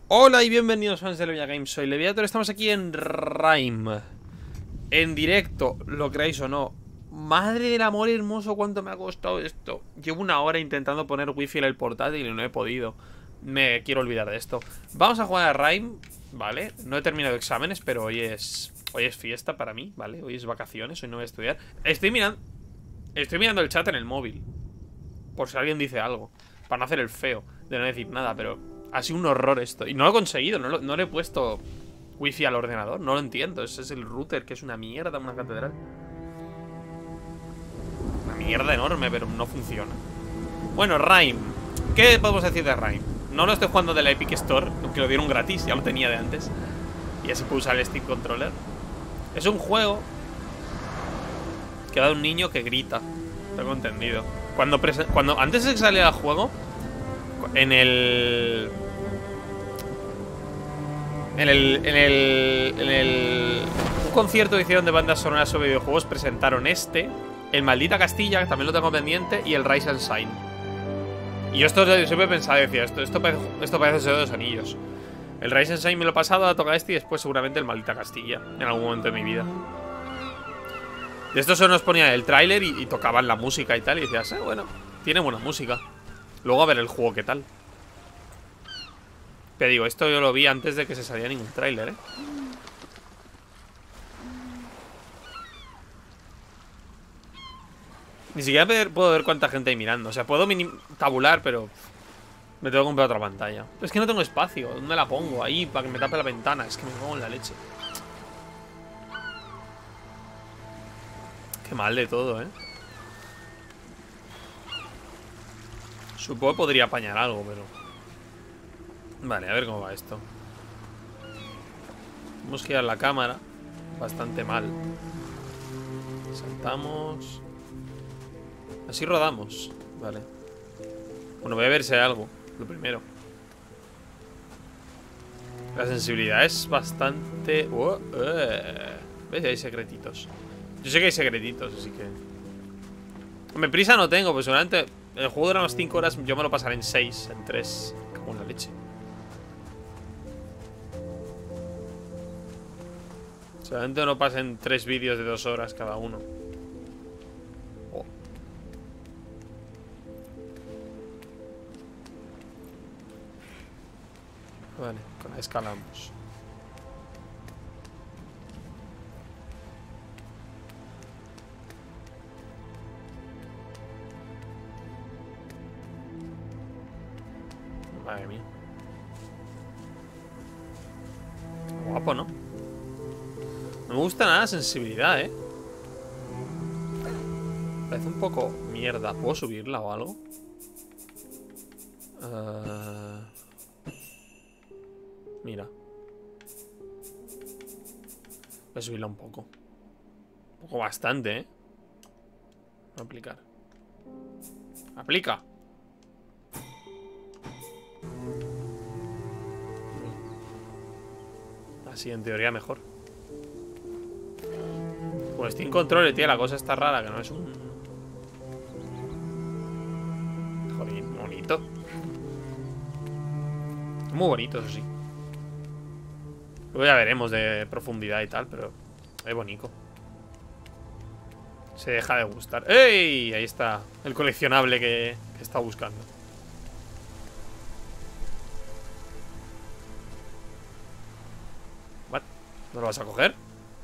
Hola y bienvenidos fans de Levia Games, soy Leviator, estamos aquí en Rime. En directo, lo creáis o no. Madre del amor hermoso, cuánto me ha costado esto. Llevo una hora intentando poner wifi en el portátil y no he podido. Me quiero olvidar de esto. Vamos a jugar a Rime, ¿vale? No he terminado exámenes, pero hoy es fiesta para mí, ¿vale? Hoy es vacaciones, hoy no voy a estudiar. Estoy mirando el chat en el móvil, por si alguien dice algo, para no hacer el feo, de no decir nada, pero ha sido un horror esto. Y no lo he conseguido, no le he puesto wifi al ordenador, no lo entiendo. Ese es el router, que es una mierda, una catedral. Una mierda enorme, pero no funciona. Bueno, Rime. ¿Qué podemos decir de Rime? No lo estoy jugando de la Epic Store, aunque lo dieron gratis, ya lo tenía de antes. Y ya se puede usar el Steam Controller. Es un juego que va de un niño que grita. Tengo entendido. Antes de que saliera el juego, en el un concierto que hicieron de bandas sonoras sobre videojuegos, presentaron el Maldita Castilla, que también lo tengo pendiente, y el Rise and Shine. Y yo siempre he pensado, decía, esto parece Señor de los Anillos. El Rise and Shine me lo he pasado, a tocar y después seguramente el Maldita Castilla, en algún momento de mi vida. De esto solo nos ponían el tráiler y tocaban la música y tal, y decías, bueno, tiene buena música. Luego a ver el juego qué tal. Pero digo, esto yo lo vi antes de que se saliera ningún tráiler, ¿eh? Ni siquiera puedo ver cuánta gente hay mirando. O sea, puedo tabular, pero me tengo que comprar otra pantalla. Es que no tengo espacio. ¿Dónde la pongo? Ahí, para que me tape la ventana. Es que me pongo en la leche. Qué mal de todo, ¿eh? Supongo que podría apañar algo, pero... Vale, a ver cómo va esto. Vamos a girar la cámara. Bastante mal. Saltamos. Así rodamos. Vale. Bueno, voy a ver si hay algo. Lo primero. La sensibilidad es bastante... ¿Ves? Hay secretitos. Yo sé que hay secretitos, así que... Hombre, prisa no tengo, pues seguramente el juego dura unas 5 horas. Yo me lo pasaré en 6, en 3. Como en la leche. Seguramente no pasen 3 vídeos de 2 horas cada uno. Oh. Vale, con la escalamos. Madre mía. Guapo, ¿no? No me gusta nada la sensibilidad, ¿eh? Parece un poco mierda. ¿Puedo subirla o algo? Mira. Voy a subirla un poco. Un poco bastante, ¿eh? Voy a aplicar. ¡Aplica! Así, en teoría, mejor. Pues Steam Controller, tío, la cosa está rara, que no es un... Joder, bonito. Muy bonito, eso sí. Luego ya veremos de profundidad y tal, pero es bonito. Se deja de gustar. ¡Ey! Ahí está el coleccionable que está buscando. ¿What? ¿No lo vas a coger?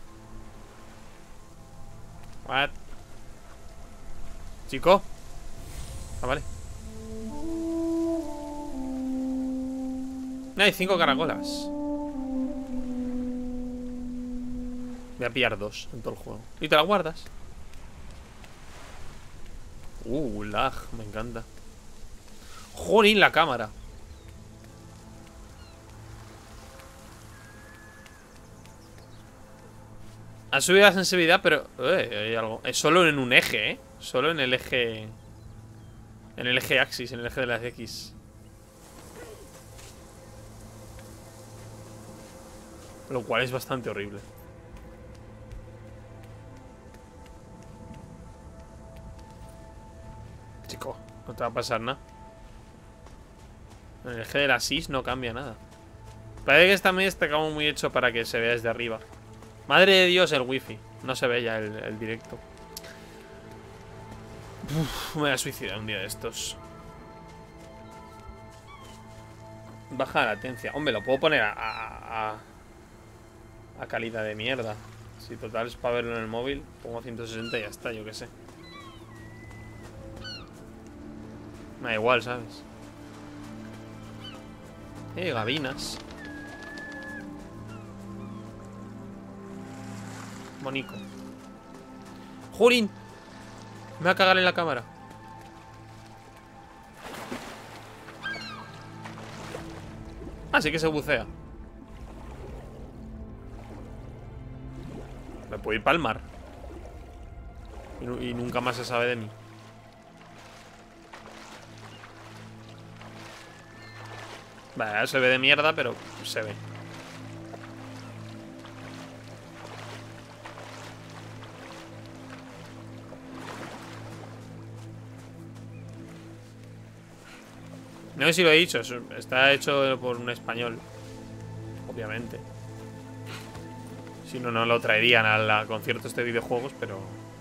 ¿What? ¿Chico? Ah, vale. Hay 5 caracolas. Voy a pillar 2 en todo el juego. ¿Y te la guardas? Lag, me encanta. Jolín, la cámara. Ha subido la sensibilidad, pero... hay algo. Es solo en un eje, ¿eh? Solo en el eje... En el eje axis, en el eje de las X. Lo cual es bastante horrible. Chico, no te va a pasar nada. En el eje de la SIS no cambia nada. Parece que también está como muy hecho para que se vea desde arriba. Madre de Dios, el wifi. No se ve ya el directo. Uf, me voy a suicidar un día de estos. Baja la latencia. Hombre, lo puedo poner a calidad de mierda. Si total es para verlo en el móvil, pongo 160 y ya está, yo qué sé. Me da igual, ¿sabes? Gavinas. Bonico. ¡Jolín! Me va a cagar en la cámara. Así que se bucea. Me puedo ir para el mar. Y nunca más se sabe de mí. Vale, se ve de mierda, pero se ve. No sé si lo he dicho, está hecho por un español. Obviamente. Si no, no lo traerían al concierto este de videojuegos, pero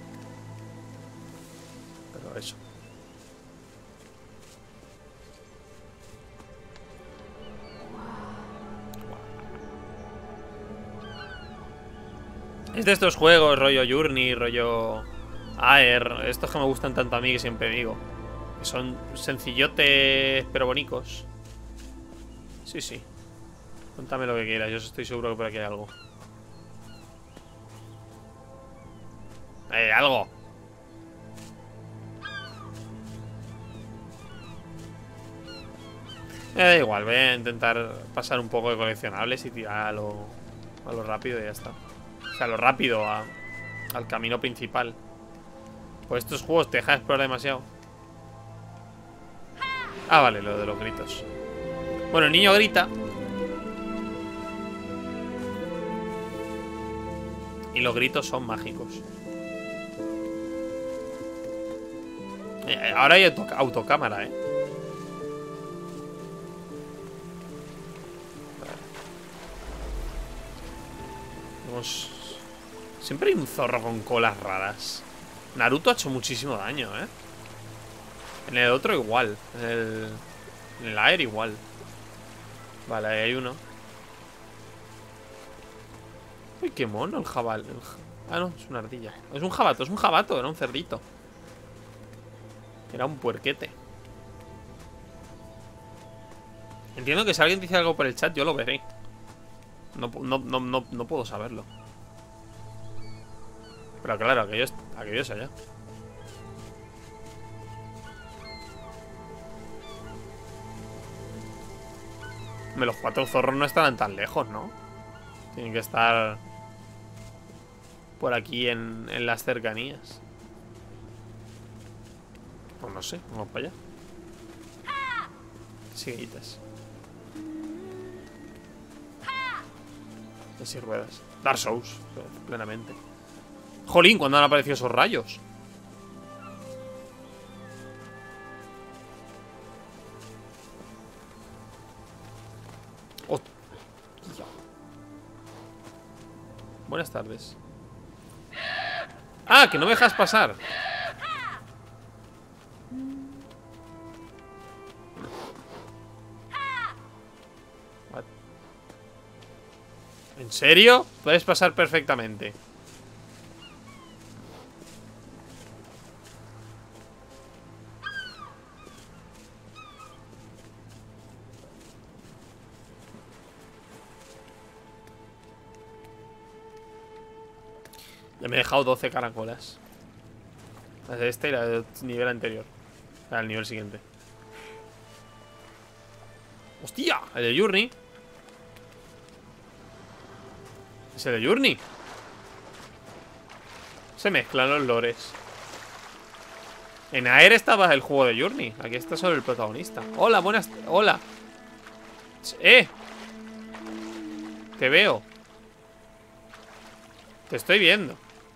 eso. Es de estos juegos, rollo Journey, rollo Aer, estos que me gustan tanto a mí que siempre digo. Que son sencillotes, pero bonicos. Sí, sí. Cuéntame lo que quieras, yo estoy seguro que por aquí hay algo. Algo. Me da igual, voy a intentar pasar un poco de coleccionables y tirar a lo rápido y ya está. O sea, a lo rápido, al camino principal. Pues estos juegos te dejan explorar demasiado. Ah, vale, lo de los gritos. Bueno, el niño grita. Y los gritos son mágicos. Ahora hay autocámara, Vamos. Siempre hay un zorro con colas raras. Naruto ha hecho muchísimo daño, En el otro igual. En el Air igual. Vale, ahí hay uno. Uy, qué mono el jabal. Ah, no, es una ardilla. Es un jabato, era un cerdito. Era un puerquete. Entiendo que si alguien dice algo por el chat, yo lo veré. No puedo saberlo. Pero claro, aquello es allá. Los 4 zorros no estarán tan lejos, ¿no? Tienen que estar por aquí en las cercanías. Pues no sé, vamos para allá. Siguitas. Sin ruedas. Dark Souls, plenamente. Jolín, ¿cuándo han aparecido esos rayos? Hostia. Buenas tardes. Ah, que no me dejas pasar. ¿En serio? Puedes pasar perfectamente. Ya me he dejado 12 caracolas. La de este y la del nivel anterior. O sea, el nivel siguiente. ¡Hostia! El de Journey. Es el de Journey. Se mezclan los lores. En Aer estaba el juego de Journey. Aquí está solo el protagonista. Hola, buenas. Hola. Te veo. Te estoy viendo.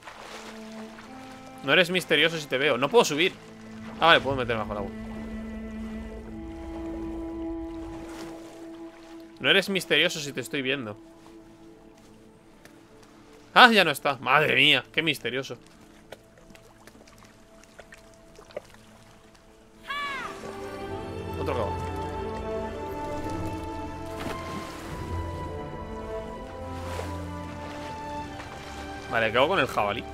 No eres misterioso si te veo. No puedo subir. Ah, vale, puedo meter bajo el agua. No eres misterioso si te estoy viendo. Ah, ya no está. Madre mía, qué misterioso. Otro cabo. Vale, ¿qué hago con el jabalí?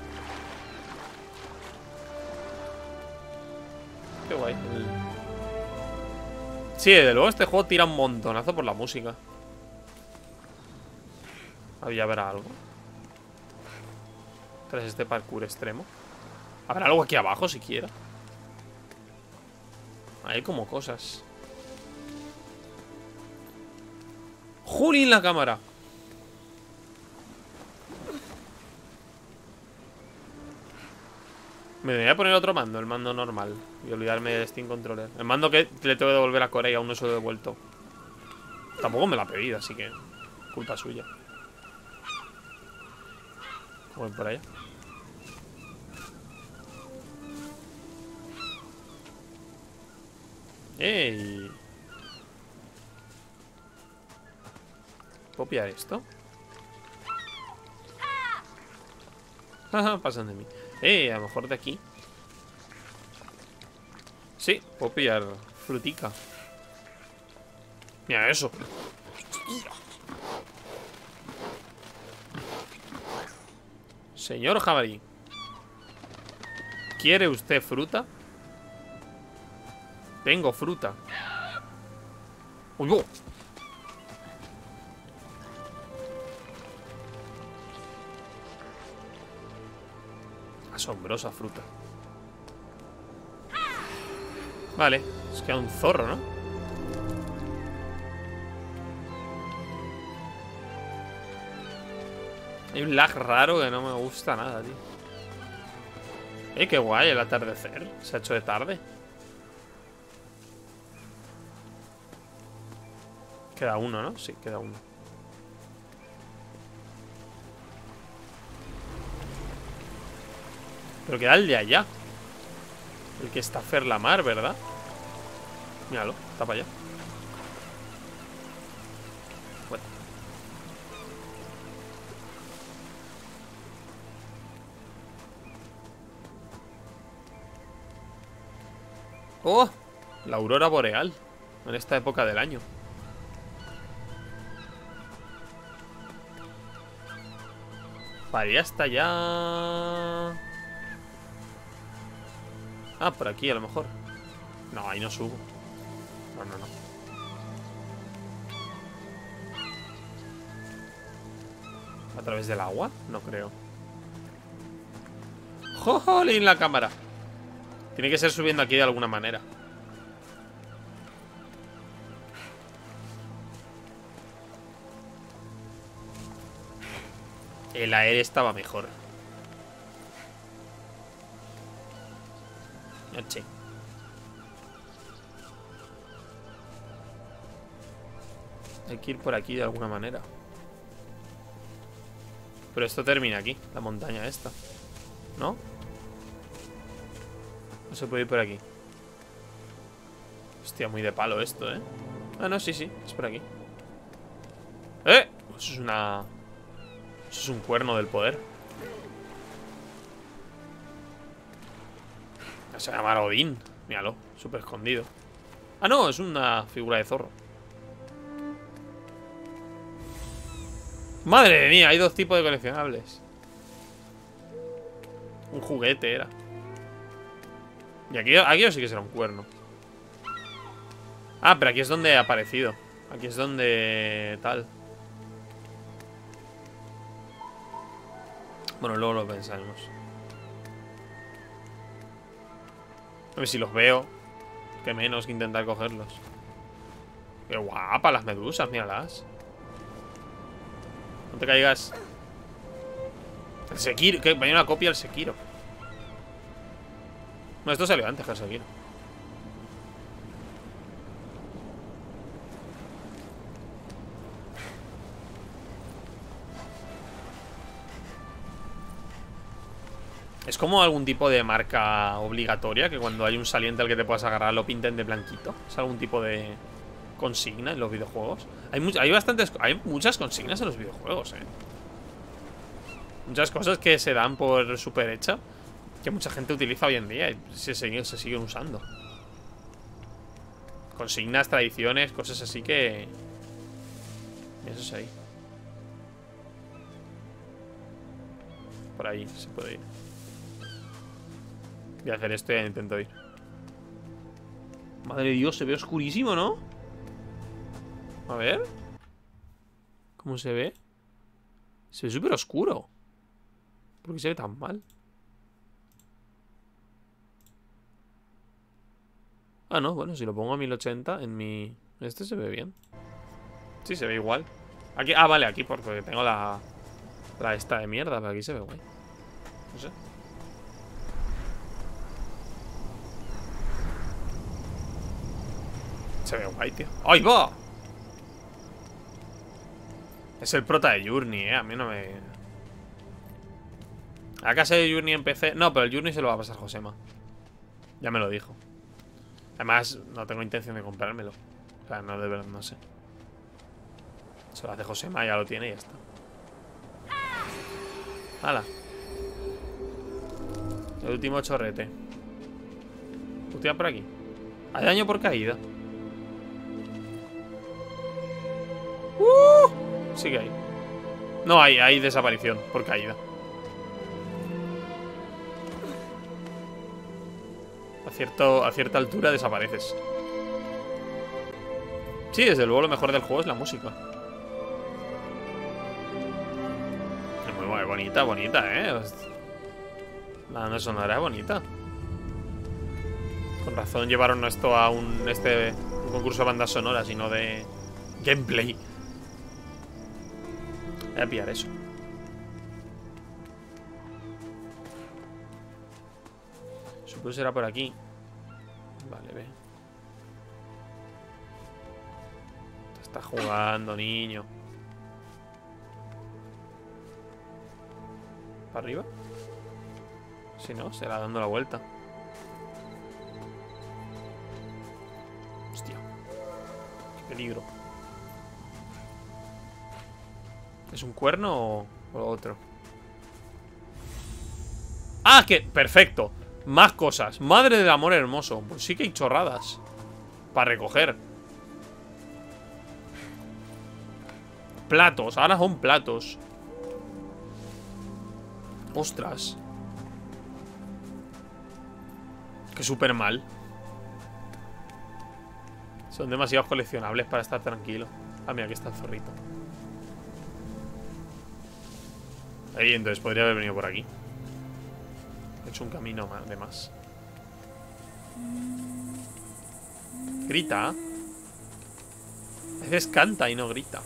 Qué guay. Sí, desde luego este juego tira un montonazo por la música. Había habrá algo. Tras este parkour extremo. ¿Habrá algo aquí abajo siquiera? Hay como cosas. ¡Juli la cámara! Me debería poner otro mando, el mando normal. Y olvidarme del Steam Controller. El mando que le tengo que devolver a Corea, aún no se lo he devuelto. Tampoco me lo ha pedido, así que culpa suya. Voy por allá. ¡Ey! ¿Puedo pillar esto? Pasan de mí. A lo mejor de aquí. Sí, puedo pillar frutica. Mira eso. Señor jabalí, ¿quiere usted fruta? Tengo fruta. ¡Uy, oh! Asombrosa fruta. Vale, es que hay un zorro, ¿no? Hay un lag raro que no me gusta nada, tío. Qué guay el atardecer. Se ha hecho de tarde. Queda uno, ¿no? Sí, queda uno. Pero queda el de allá. El que está Ferlamar, ¿verdad? Míralo, está para allá. Bueno. ¡Oh! La aurora boreal. En esta época del año. Vale, ya está ya. Ah, por aquí a lo mejor. No, ahí no subo. No, no, no. ¿A través del agua? No creo. ¡Jolín la cámara! Tiene que ser subiendo aquí de alguna manera. El aire estaba mejor. Noche. Hay que ir por aquí de alguna manera. Pero esto termina aquí, la montaña esta, ¿no? No se puede ir por aquí. Hostia, muy de palo esto, ¿eh? Ah, no, sí, sí, es por aquí. ¡Eh! Eso es una... Eso es un cuerno del poder. Se llama Odín. Míralo, súper escondido. Ah, no, es una figura de zorro. Madre mía, hay dos tipos de coleccionables. Un juguete era. Y aquí sí que será un cuerno. Ah, pero aquí es donde ha aparecido. Aquí es donde... tal. Bueno, luego lo pensaremos. A ver si los veo. Que menos que intentar cogerlos. Qué guapa las medusas, míralas. No te caigas. El Sekiro, que vaya una copia del Sekiro. No, esto salió antes que el Sekiro. Es como algún tipo de marca obligatoria, que cuando hay un saliente al que te puedas agarrar lo pinten de blanquito. Es algún tipo de consigna en los videojuegos. Hay muchas consignas en los videojuegos, Muchas cosas que se dan por súper hecha, que mucha gente utiliza hoy en día y se siguen usando. Consignas, tradiciones, cosas así que... Eso es ahí. Por ahí se puede ir. Voy a hacer esto y ya intento ir. Madre de Dios, se ve oscurísimo, ¿no? A ver. ¿Cómo se ve? Se ve súper oscuro. ¿Por qué se ve tan mal? Ah, no, bueno, si lo pongo a 1080 en mi... Este se ve bien. Sí, se ve igual. Aquí, vale, aquí porque tengo la esta de mierda, pero aquí se ve guay. No sé. Se ve guay, tío. ¡Ahí va! Es el prota de Journey, a mí no me... ¿A casa de Journey en PC? No, pero el Journey se lo va a pasar Josema. Ya me lo dijo. Además, no tengo intención de comprármelo. O sea, no, de verdad, no sé. Se lo hace Josema, ya lo tiene y ya está. ¡Hala! El último chorrete. Hostia, por aquí. Hay daño por caída. Sigue ahí. No, hay desaparición por caída. A cierta altura desapareces. Sí, desde luego lo mejor del juego es la música. Es muy bonita, La banda sonora es bonita. Con razón llevaron esto a un concurso de bandas sonoras y no de gameplay. Voy a pillar eso. Supongo que será por aquí. Vale, ve. Te está jugando, niño. ¿Para arriba? Si no, será dando la vuelta. Hostia. Qué peligro. ¿Es un cuerno o otro? ¡Ah! Que... Perfecto. Más cosas. Madre del amor hermoso. Pues sí que hay chorradas para recoger. Platos. Ahora son platos. Ostras. Que súper mal. Son demasiados coleccionables para estar tranquilo. Ah, mira, aquí está el zorrito. Ahí, entonces podría haber venido por aquí. He hecho un camino de más. Grita. A veces canta y no grita.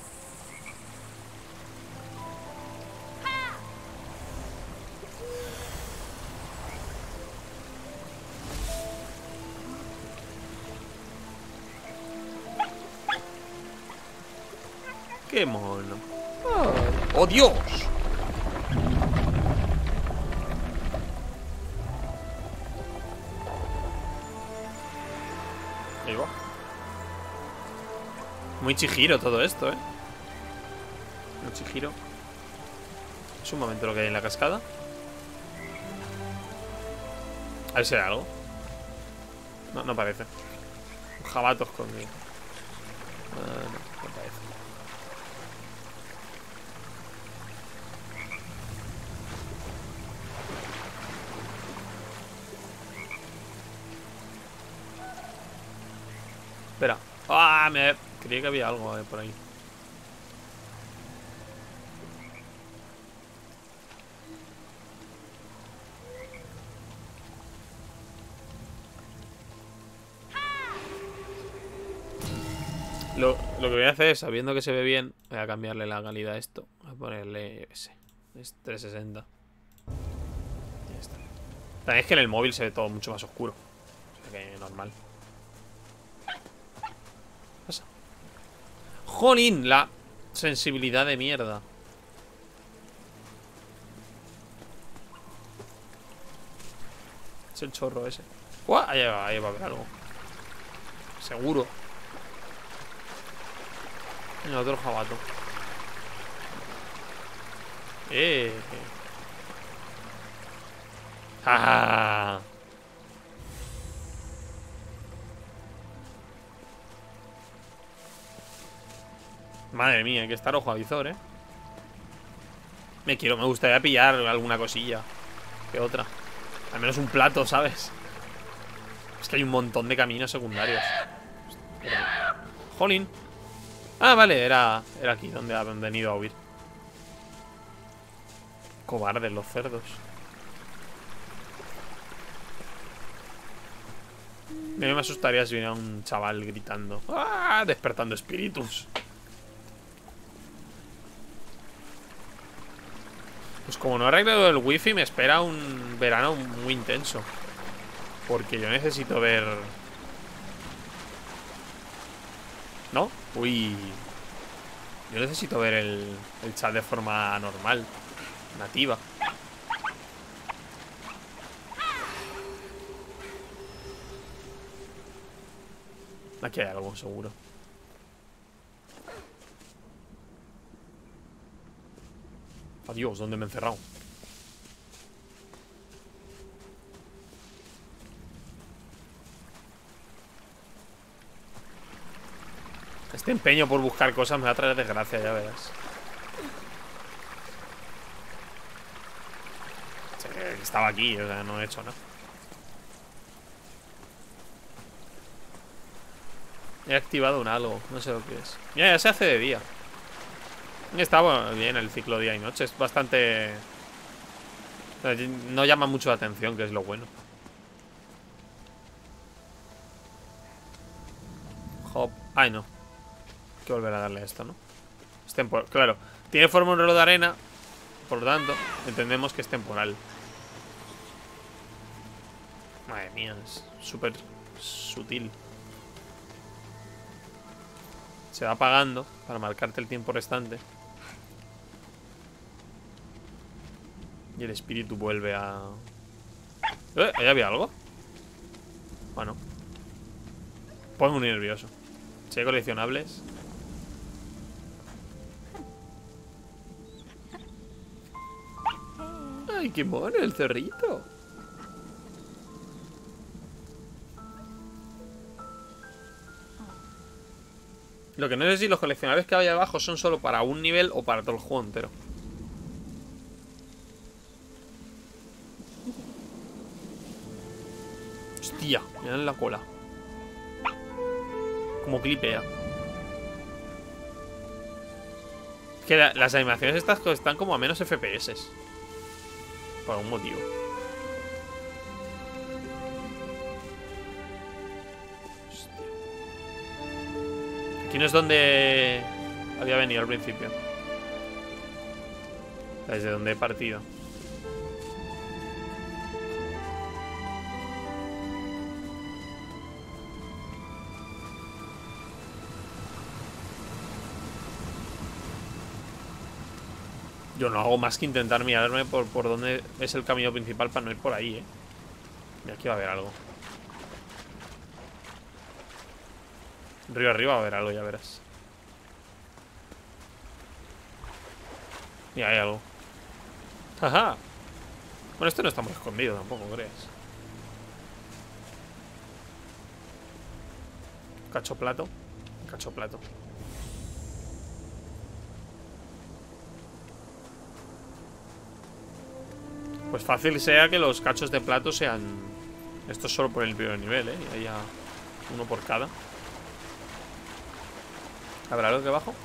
¡Qué mono! ¡Oh, Dios! Ahí va. Muy Chihiro todo esto, Muy Chihiro. Es un momento lo que hay en la cascada. A ver si hay algo. No, no parece. Un jabato escondido. No parece. Espera. ¡Ah! Creía que había algo por ahí. Lo que voy a hacer es, sabiendo que se ve bien, voy a cambiarle la calidad a esto. Voy a ponerle, yo qué sé, es 360. Ya está. También es que en el móvil se ve todo mucho más oscuro. O sea que normal. ¿Qué pasa? ¡Jolín! La sensibilidad de mierda. Es el chorro ese. ¡Uah! Ahí va a haber algo. Seguro. El otro jabato. ¡Eh! ¡Ja! Madre mía, hay que estar ojo a visor, ¿eh? Me gustaría pillar alguna cosilla que otra. Al menos un plato, ¿sabes? Es que hay un montón de caminos secundarios. Jolín. Ah, vale, era aquí donde han venido a huir. Cobardes los cerdos. Me asustaría si viniera un chaval gritando. ¡Ah! Despertando espíritus. Pues como no he arreglado el wifi, me espera un verano muy intenso. Porque yo necesito ver... ¿No? Uy. Yo necesito ver el chat de forma normal, nativa. Aquí hay algo, seguro. Adiós, ¿dónde me he encerrado? Este empeño por buscar cosas me va a traer desgracia, ya verás. Sí, estaba aquí, o sea, no he hecho nada. He activado un algo, no sé lo que es. Mira, ya se hace de día. Está bueno, bien el ciclo día y noche. Es bastante... No llama mucho la atención, que es lo bueno. Hop. Ay, no. Hay que volver a darle a esto, ¿no? Es temporal. Claro. Tiene forma un reloj de arena. Por lo tanto, entendemos que es temporal. Madre mía, es súper sutil. Se va apagando para marcarte el tiempo restante. Y el espíritu vuelve a... ¿Ahí había algo? Bueno. Pongo muy nervioso. Si hay coleccionables. ¡Ay, qué mono el cerrito! Lo que no sé si los coleccionables que hay abajo son solo para un nivel o para todo el juego entero. Hostia, mirad en la cola. Como clipea. Es que las animaciones estas están como a menos FPS. Por algún motivo. Hostia. Aquí no es donde había venido al principio. Desde donde he partido. Yo no hago más que intentar mirarme por dónde es el camino principal para no ir por ahí, Y aquí va a haber algo. Río arriba va a haber algo, ya verás. Y hay algo. ¡Jaja! Bueno, esto no está muy escondido tampoco, crees. Cacho plato. Cacho plato. Pues fácil sea que los cachos de plato sean... Esto es solo por el primer nivel, Y haya uno por cada. ¿Habrá algo aquí abajo?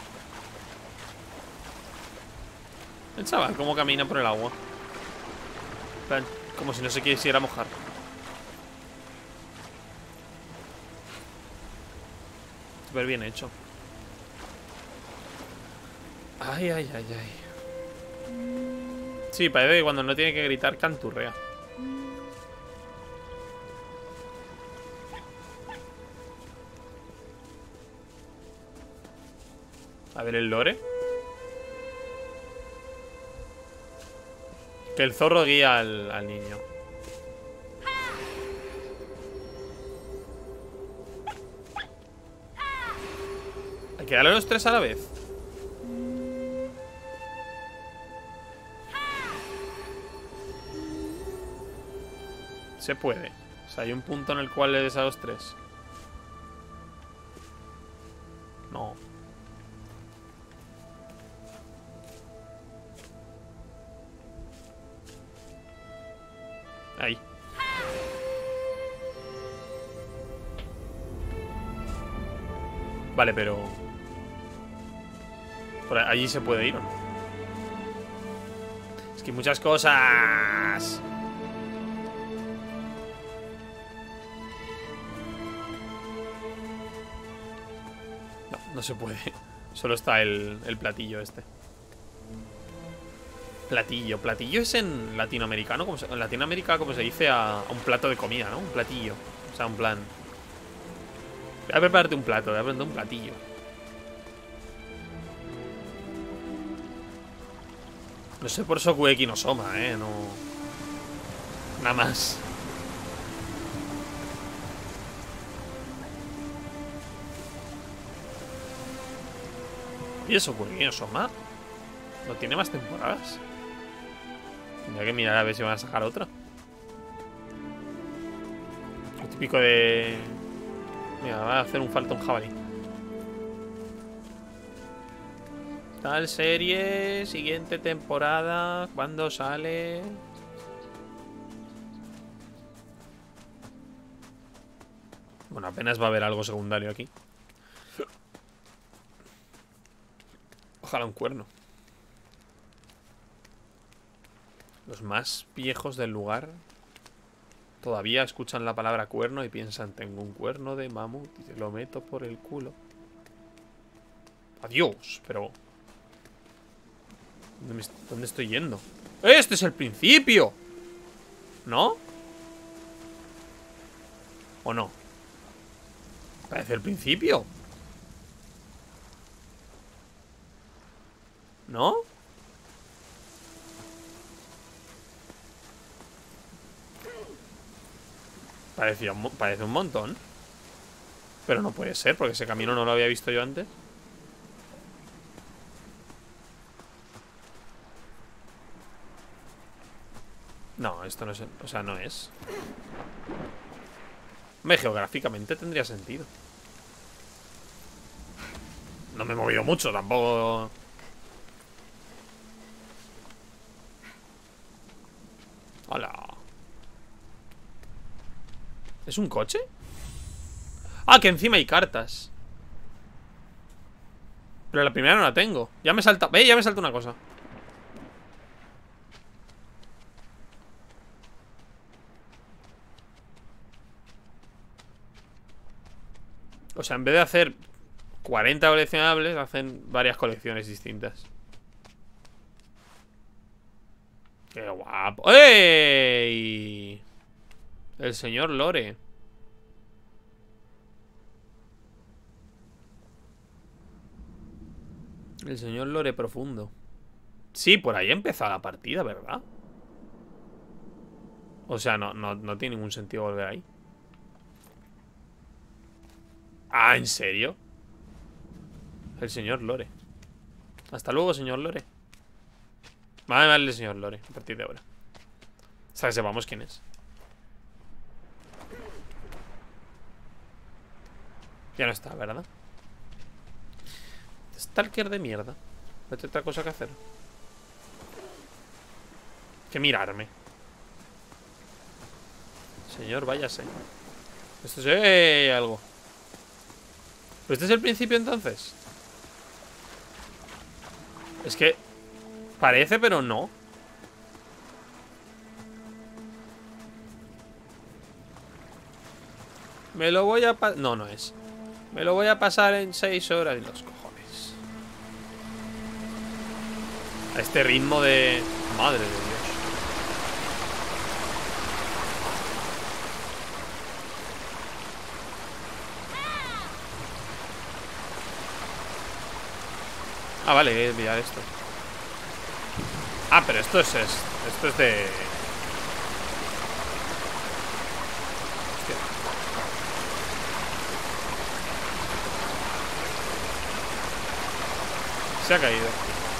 El chaval, cómo camina por el agua. En plan, como si no se quisiera mojar. Súper bien hecho. Ay, ay, ay, ay. Sí, parece que cuando no tiene que gritar canturrea. A ver el lore. Que el zorro guía al niño. que darle los tres a la vez. Se puede. O sea, hay un punto en el cual le des a los tres. No. Ahí. Vale, pero... ¿por allí se puede ir o no? Es que hay muchas cosas. No, no se puede. Solo está el platillo este. Platillo. Platillo es en latinoamericano. En Latinoamérica, como se dice a un plato de comida, ¿no? Un platillo. O sea, un plan... Voy a prepararte un plato, voy a preparar un platillo. No sé por Shokugeki no Soma, no... Nada más. ¿Y eso Shokugeki no Soma? ¿No tiene más temporadas? Tendría que mirar a ver si van a sacar otra. Lo típico de... Mira, va a hacer un Falcon Jabalí. Tal serie, siguiente temporada, ¿cuándo sale? Bueno, apenas va a haber algo secundario aquí. Ojalá un cuerno. Los más viejos del lugar todavía escuchan la palabra cuerno y piensan: tengo un cuerno de mamut y te lo meto por el culo. Adiós, pero... ¿Dónde estoy yendo? ¡Este es el principio! ¿No? ¿O no? Parece el principio. ¿No? Parece un montón. Pero no puede ser, porque ese camino no lo había visto yo antes. No, esto no es... O sea, no es. Hombre, geográficamente tendría sentido. No me he movido mucho, tampoco... Hola. ¿Es un coche? Ah, que encima hay cartas. Pero la primera no la tengo. Ya me salta... ya me salta una cosa. O sea, en vez de hacer 40 coleccionables, hacen varias colecciones distintas. ¡Qué guapo! ¡Ey! El señor Lore. El señor Lore profundo. Sí, por ahí empezó la partida, ¿verdad? O sea, no tiene ningún sentido volver ahí. Ah, ¿en serio? El señor Lore. Hasta luego, señor Lore. Vale, vale, el señor Lore, a partir de ahora. Hasta que sepamos quién es. Ya no está, ¿verdad? Stalker de mierda. No tengo otra cosa que hacer que mirarme. Señor, váyase. Esto es algo. ¿Pero este es el principio entonces? Es que parece, pero no. Me lo voy a pasar... No, no es. Me lo voy a pasar en 6 horas. Y los cojones. A este ritmo de... Madre de Dios. Ah, vale, voy a enviar esto. Ah, pero esto es de... Hostia. Se ha caído.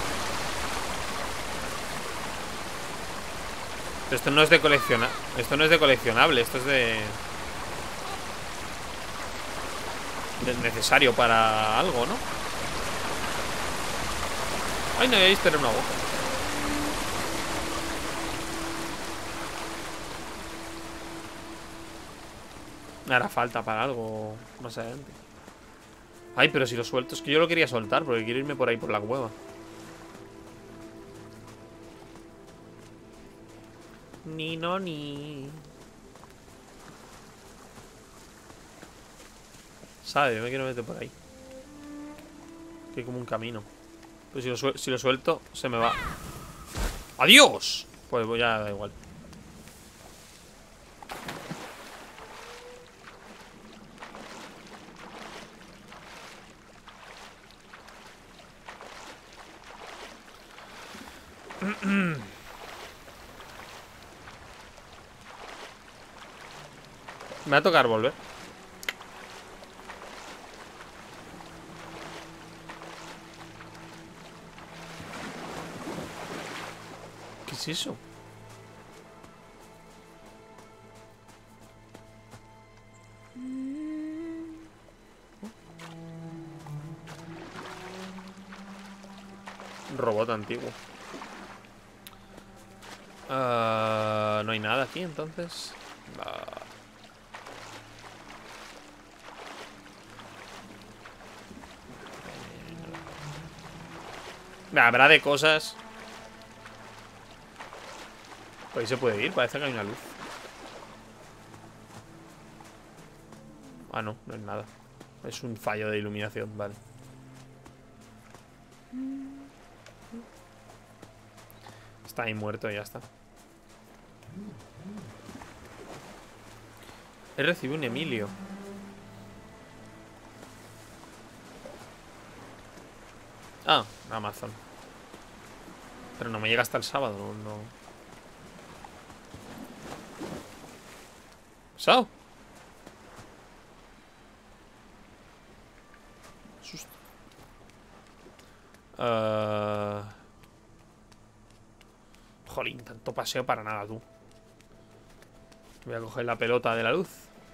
Esto no es de coleccionar. Esto no es de coleccionable. Esto es de necesario para algo, ¿no? Ay, no había visto en una boca. Me hará falta para algo más adelante. Ay, pero si lo suelto. Es que yo lo quería soltar porque quiero irme por ahí por la cueva. Ni no ni. ¿Sabe? Yo me quiero meter por ahí. Que hay como un camino. Pues si lo suelto, se me va. ¡Adiós! Pues ya da igual. Me va a tocar volver. ¿Qué es eso? Un robot antiguo. No hay nada aquí, entonces. Habrá de cosas. Por ahí se puede ir, parece que hay una luz. Ah, no, no es nada. Es un fallo de iluminación, vale. Está ahí muerto y ya está. He recibido un Emilio. Ah, Amazon. Pero no me llega hasta el sábado, no. ¿Sao? Susto. Jolín, tanto paseo para nada, tú. Voy a coger la pelota de la luz.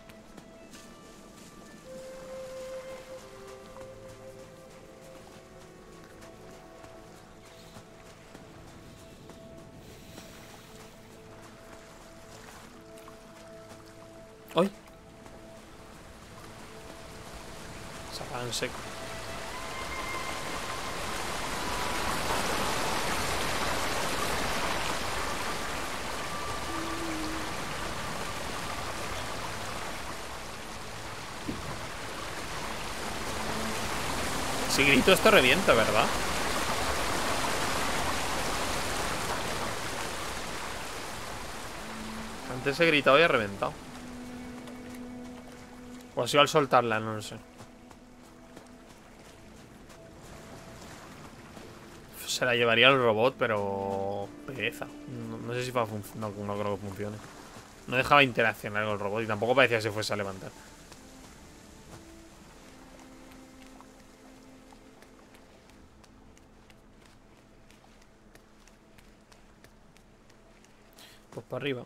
¡Ay! Se apaga en seco. Si grito esto revienta, ¿verdad? Antes he gritado y he reventado. O ha sido al soltarla, no lo sé. Se la llevaría el robot, pero... pereza. No sé si va a funcionar. No creo que funcione. No dejaba interaccionar con el robot y tampoco parecía que se fuese a levantar. Pues para arriba.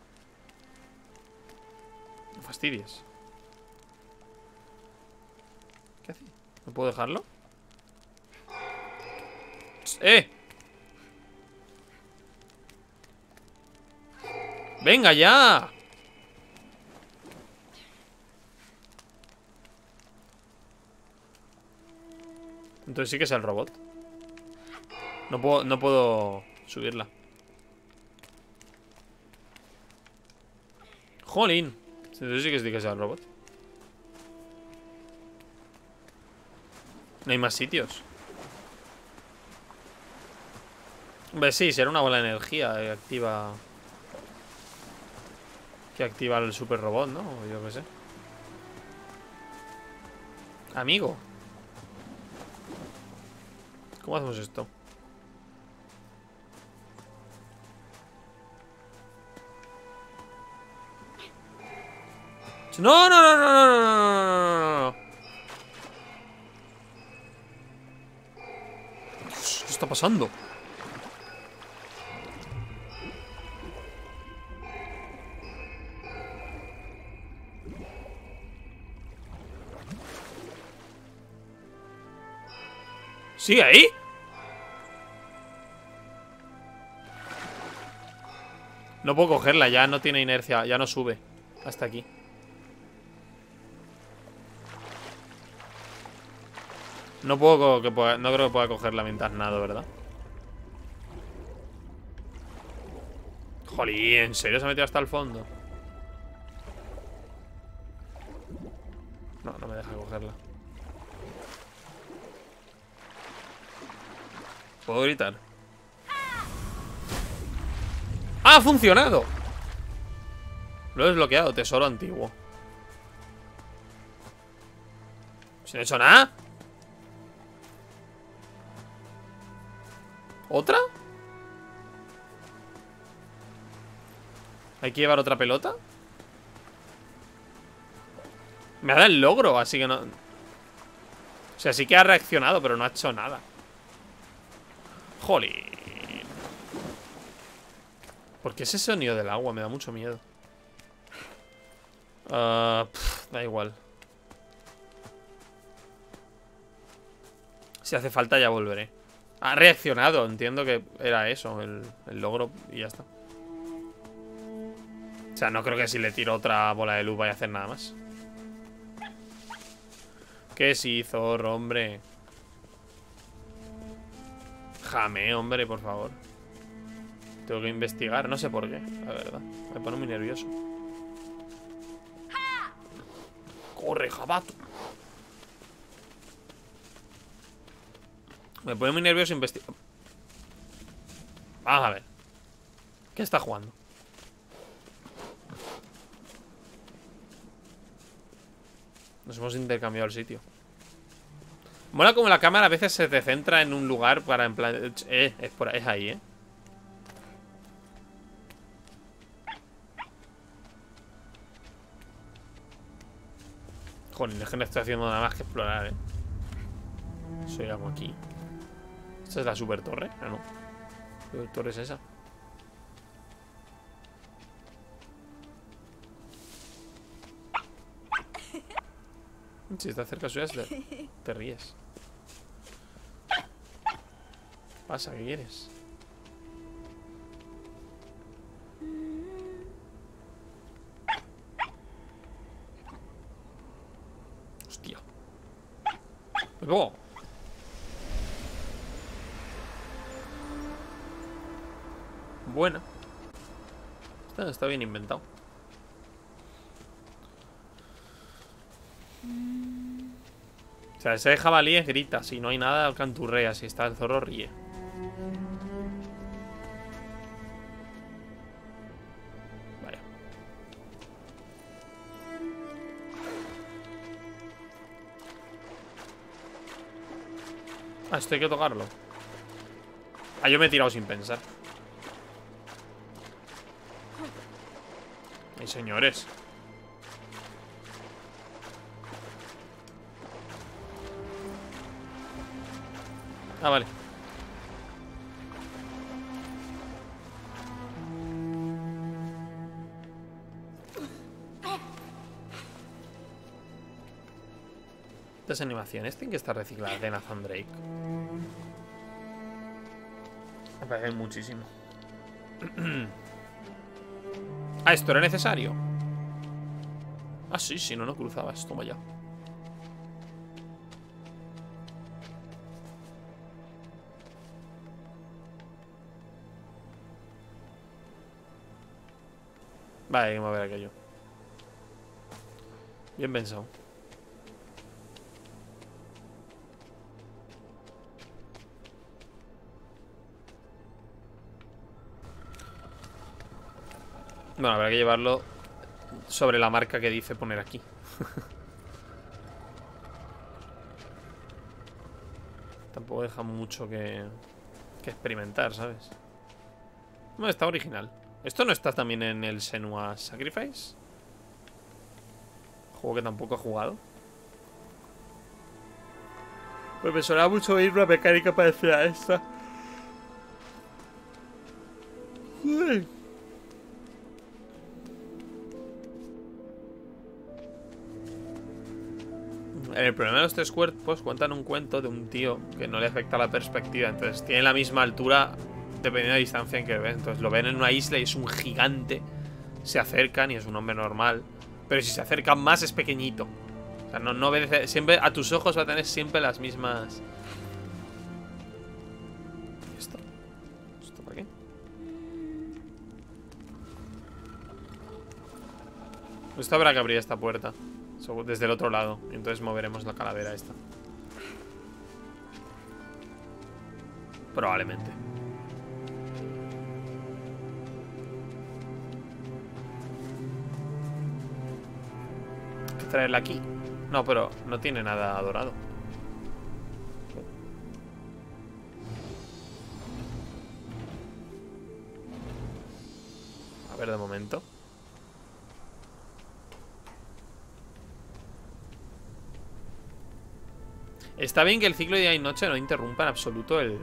No fastidies. ¿Qué hace? ¿No puedo dejarlo? ¡Eh! ¡Venga ya! Entonces sí que es el robot. No puedo subirla. Jolín. Entonces sí que es el robot. No hay más sitios. Hombre, sí, será una bola de energía que activa el super robot, ¿no? Yo qué sé. Amigo. ¿Cómo hacemos esto? No, no, no, no, no, no, no, no. está pasando? ¿Sigue ahí? No puedo cogerla, ya no tiene inercia. Ya no sube hasta aquí. No puedo no creo que pueda cogerla mientras nado, ¿verdad? Jolín, ¿en serio se ha metido hasta el fondo? No, no me deja cogerla. ¿Puedo gritar? ¡Ah, ha funcionado! Lo he desbloqueado, tesoro antiguo. ¿Si no he hecho nada? ¿Otra? ¿Hay que llevar otra pelota? Me ha dado el logro, así que no... O sea, sí que ha reaccionado, pero no ha hecho nada. Jolín. ¿Por qué ese sonido del agua? Me da mucho miedo. Da igual. Si hace falta ya volveré. Ha reaccionado, entiendo que era eso, el logro, y ya está. O sea, no creo que si le tiro otra bola de luz vaya a hacer nada más. ¿Qué sí, zorro, hombre? Jame, hombre, por favor. Tengo que investigar, no sé por qué, la verdad. Me pone muy nervioso. ¡Corre, jabato! Me pone muy nervioso investigar. Vamos a ver. ¿Qué está jugando? Nos hemos intercambiado el sitio. Mola como la cámara a veces se te centra en un lugar para en plan... es ahí, ¿eh? Joder, es que no estoy haciendo nada más que explorar, ¿eh? Soy algo aquí. ¿Esta es la super torre? Ah, no. ¿Qué super torre es esa? Si está cerca suya, te ríes. Pasa, ¿qué quieres? Hostia. ¡Oh! Buena. Está bien inventado. O sea, ese jabalí es grita. Si no hay nada, canturrea. Si está el zorro, ríe. Vaya. Ah, esto hay que tocarlo. Ah, yo me he tirado sin pensar. Ay, señores. Ah, vale. Estas animaciones tienen que estar recicladas de Nathan Drake. Me parece muchísimo. Ah, ¿esto era necesario? Ah, sí, sí, no cruzabas. Toma ya. Vale, vamos a ver aquello. Bien pensado. Bueno, habrá que llevarlo sobre la marca que dice poner aquí. Tampoco deja mucho que experimentar, ¿sabes? No, está original. ¿Esto no está también en el Senua's Sacrifice? Juego que tampoco he jugado. Pues me sonaba mucho ir una mecánica parecida a esta. Uy. El problema de los tres cuerpos, cuentan un cuento de un tío que no le afecta la perspectiva. Entonces tiene la misma altura dependiendo de la distancia en que ven. Entonces lo ven en una isla y es un gigante. Se acercan y es un hombre normal. Pero si se acercan más es pequeñito. O sea, no obedece. Siempre a tus ojos va a tener siempre las mismas. ¿Esto? ¿Esto para qué? Esto habrá que abrir esta puerta desde el otro lado. Y entonces moveremos la calavera esta. Probablemente. Hay que traerla aquí. No, pero no tiene nada dorado. A ver, de momento. Está bien que el ciclo de día y noche no interrumpa en absoluto el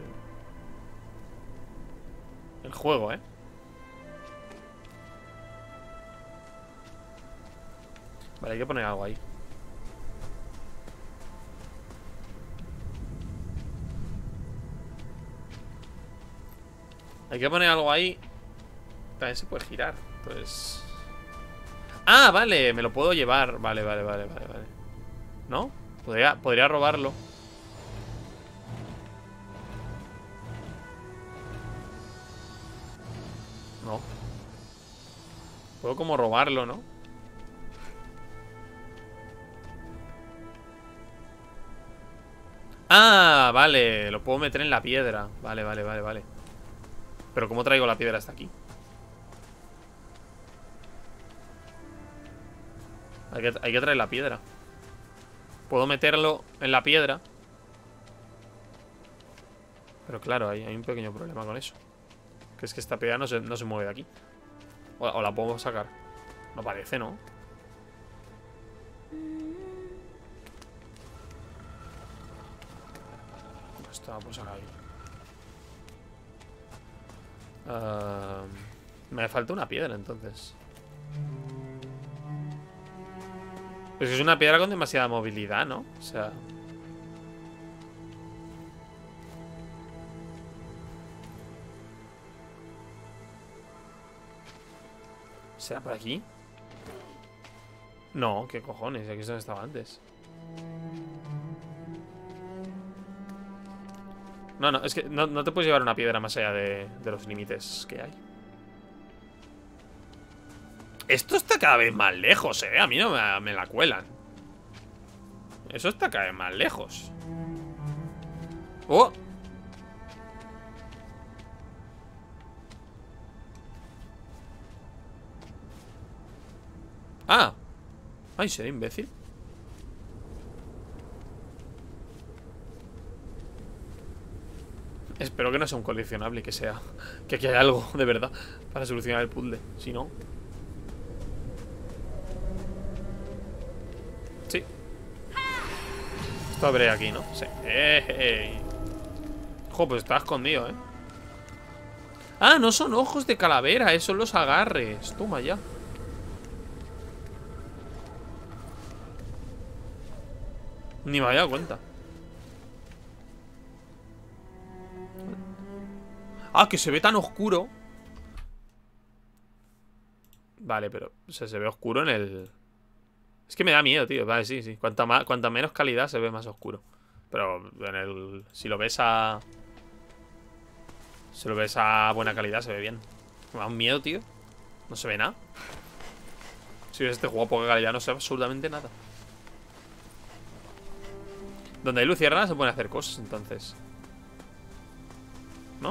juego, ¿eh? Vale, hay que poner algo ahí. Hay que poner algo ahí. También se puede girar. Entonces... Ah, vale, me lo puedo llevar. Vale. ¿No? Podría robarlo. No. Puedo como robarlo, ¿no? Ah, vale. Lo puedo meter en la piedra. Vale. Pero ¿cómo traigo la piedra hasta aquí? Hay que traer la piedra. Puedo meterlo en la piedra. Pero claro, hay un pequeño problema con eso. Que es que esta piedra no se mueve de aquí. O la podemos sacar. No parece, ¿no? Esto la puedo sacar ahí. Me falta una piedra entonces. Pues es una piedra con demasiada movilidad, ¿no? O sea... ¿Será por aquí? No, ¿qué cojones? Aquí es donde estaba antes. No, es que no te puedes llevar una piedra más allá de los límites que hay. Esto está cada vez más lejos, A mí no me la cuelan. Eso está cada vez más lejos. ¡Oh! ¡Ah! ¡Ay, seré imbécil! Espero que no sea un coleccionable, que sea... Que aquí hay algo, de verdad, para solucionar el puzzle. Si no... Sí. Esto abre aquí, ¿no? Sí. Ojo, pues está escondido, Ah, no son ojos de calavera, son los agarres. Toma ya. Ni me había dado cuenta. Ah, que se ve tan oscuro. Vale, pero se ve oscuro en el... Es que me da miedo, tío. Vale, sí. Cuanta menos calidad se ve más oscuro. Pero en el... Si lo ves a... Si lo ves a buena calidad se ve bien. Me da un miedo, tío. No se ve nada. Si ves este juego a poca calidad no se ve absolutamente nada. Donde hay luciérnagas se pueden hacer cosas, entonces. ¿No?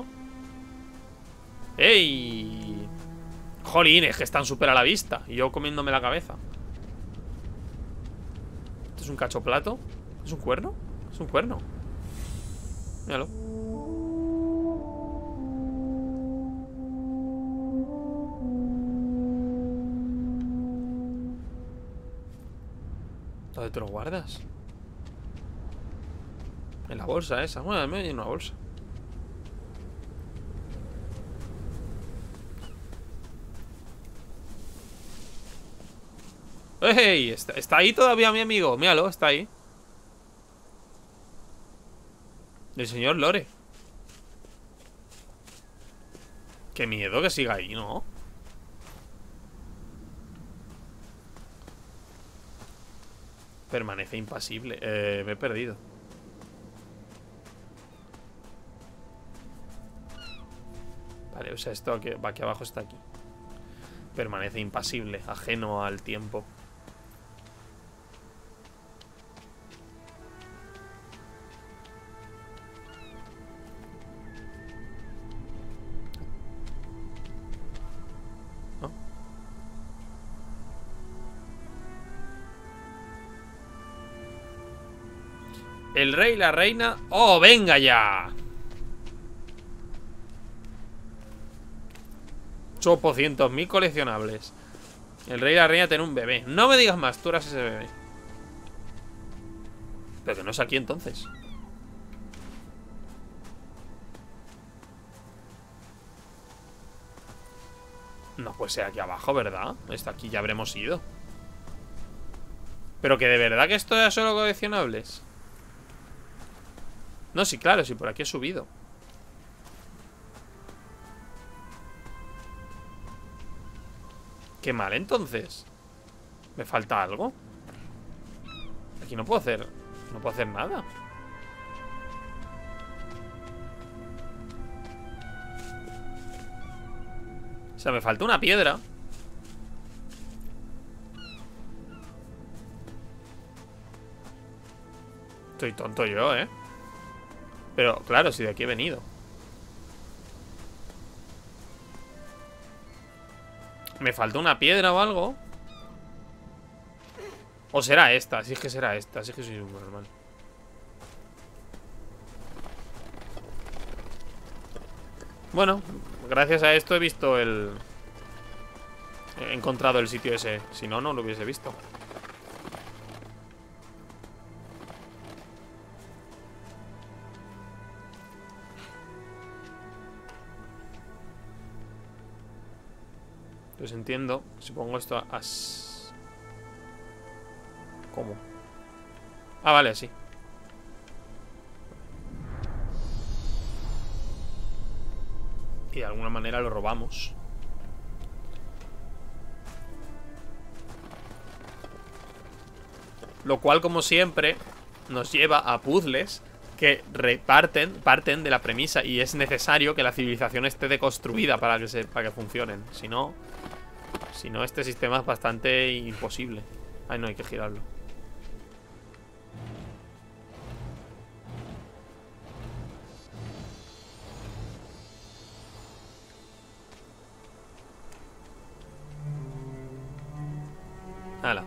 ¡Ey! Jolín, es que están súper a la vista. Y yo comiéndome la cabeza. ¿Esto es un cachoplato? ¿Es un cuerno? Es un cuerno. Míralo. ¿Dónde te lo guardas? En la bolsa esa. Bueno, me hay una bolsa. ¡Ey! Está ahí todavía mi amigo. Míralo, está ahí. El señor Lore. Qué miedo que siga ahí, ¿no? Permanece impasible. Me he perdido. Vale, o sea, esto aquí abajo está aquí. Permanece impasible, ajeno al tiempo. ¿No? El rey, la reina... ¡Oh, venga ya! Chopocientos mil coleccionables. El rey y la reina tienen un bebé. No me digas más, tú eras ese bebé. Pero que no es aquí entonces. No puede ser aquí abajo, ¿verdad? Está aquí, ya habremos ido. Pero que de verdad que esto era solo coleccionables. No, sí, claro, sí, por aquí he subido. Qué mal, entonces. ¿Me falta algo? Aquí no puedo hacer... No puedo hacer nada. O sea, me falta una piedra. Estoy tonto yo, ¿eh? Pero, claro, si de aquí he venido. ¿Me falta una piedra o algo? ¿O será esta? Si es que será esta. Si es que soy un normal. Bueno, gracias a esto he visto el... He encontrado el sitio ese. Si no, no lo hubiese visto. Entonces entiendo. Si pongo esto a... ¿Cómo? Ah, vale, así. Y de alguna manera lo robamos. Lo cual, como siempre, nos lleva a puzzles que parten de la premisa. Y es necesario que la civilización esté deconstruida para que funcionen. Si no, este sistema es bastante imposible. Ay, no, hay que girarlo. Hala.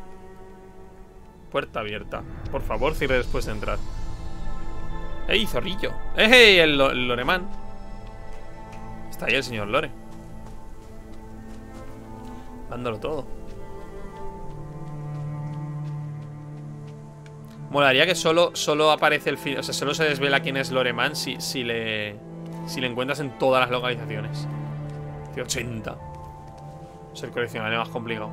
Puerta abierta. Por favor, cierre después de entrar. ¡Ey, zorrillo! ¡Ey, el Loremán! Está ahí el señor Lore. Dándolo todo. Molaría que solo aparece el fin. O sea, solo se desvela quién es Loremán si le encuentras en todas las localizaciones. 80. Es el coleccionario más complicado.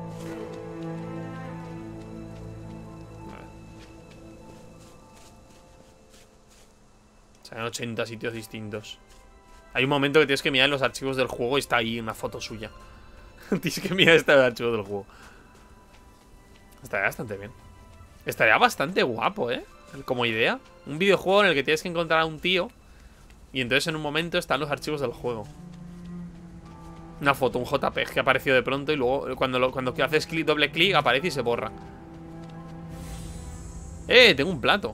O sea, en 80 sitios distintos. Hay un momento que tienes que mirar en los archivos del juego y está ahí una foto suya. Tienes que mirar este archivo del juego. Estaría bastante bien. Estaría bastante guapo, ¿eh? Como idea. Un videojuego en el que tienes que encontrar a un tío y entonces en un momento están los archivos del juego. Una foto, un JPG que ha aparecido de pronto y luego cuando haces doble clic aparece y se borra. Tengo un plato.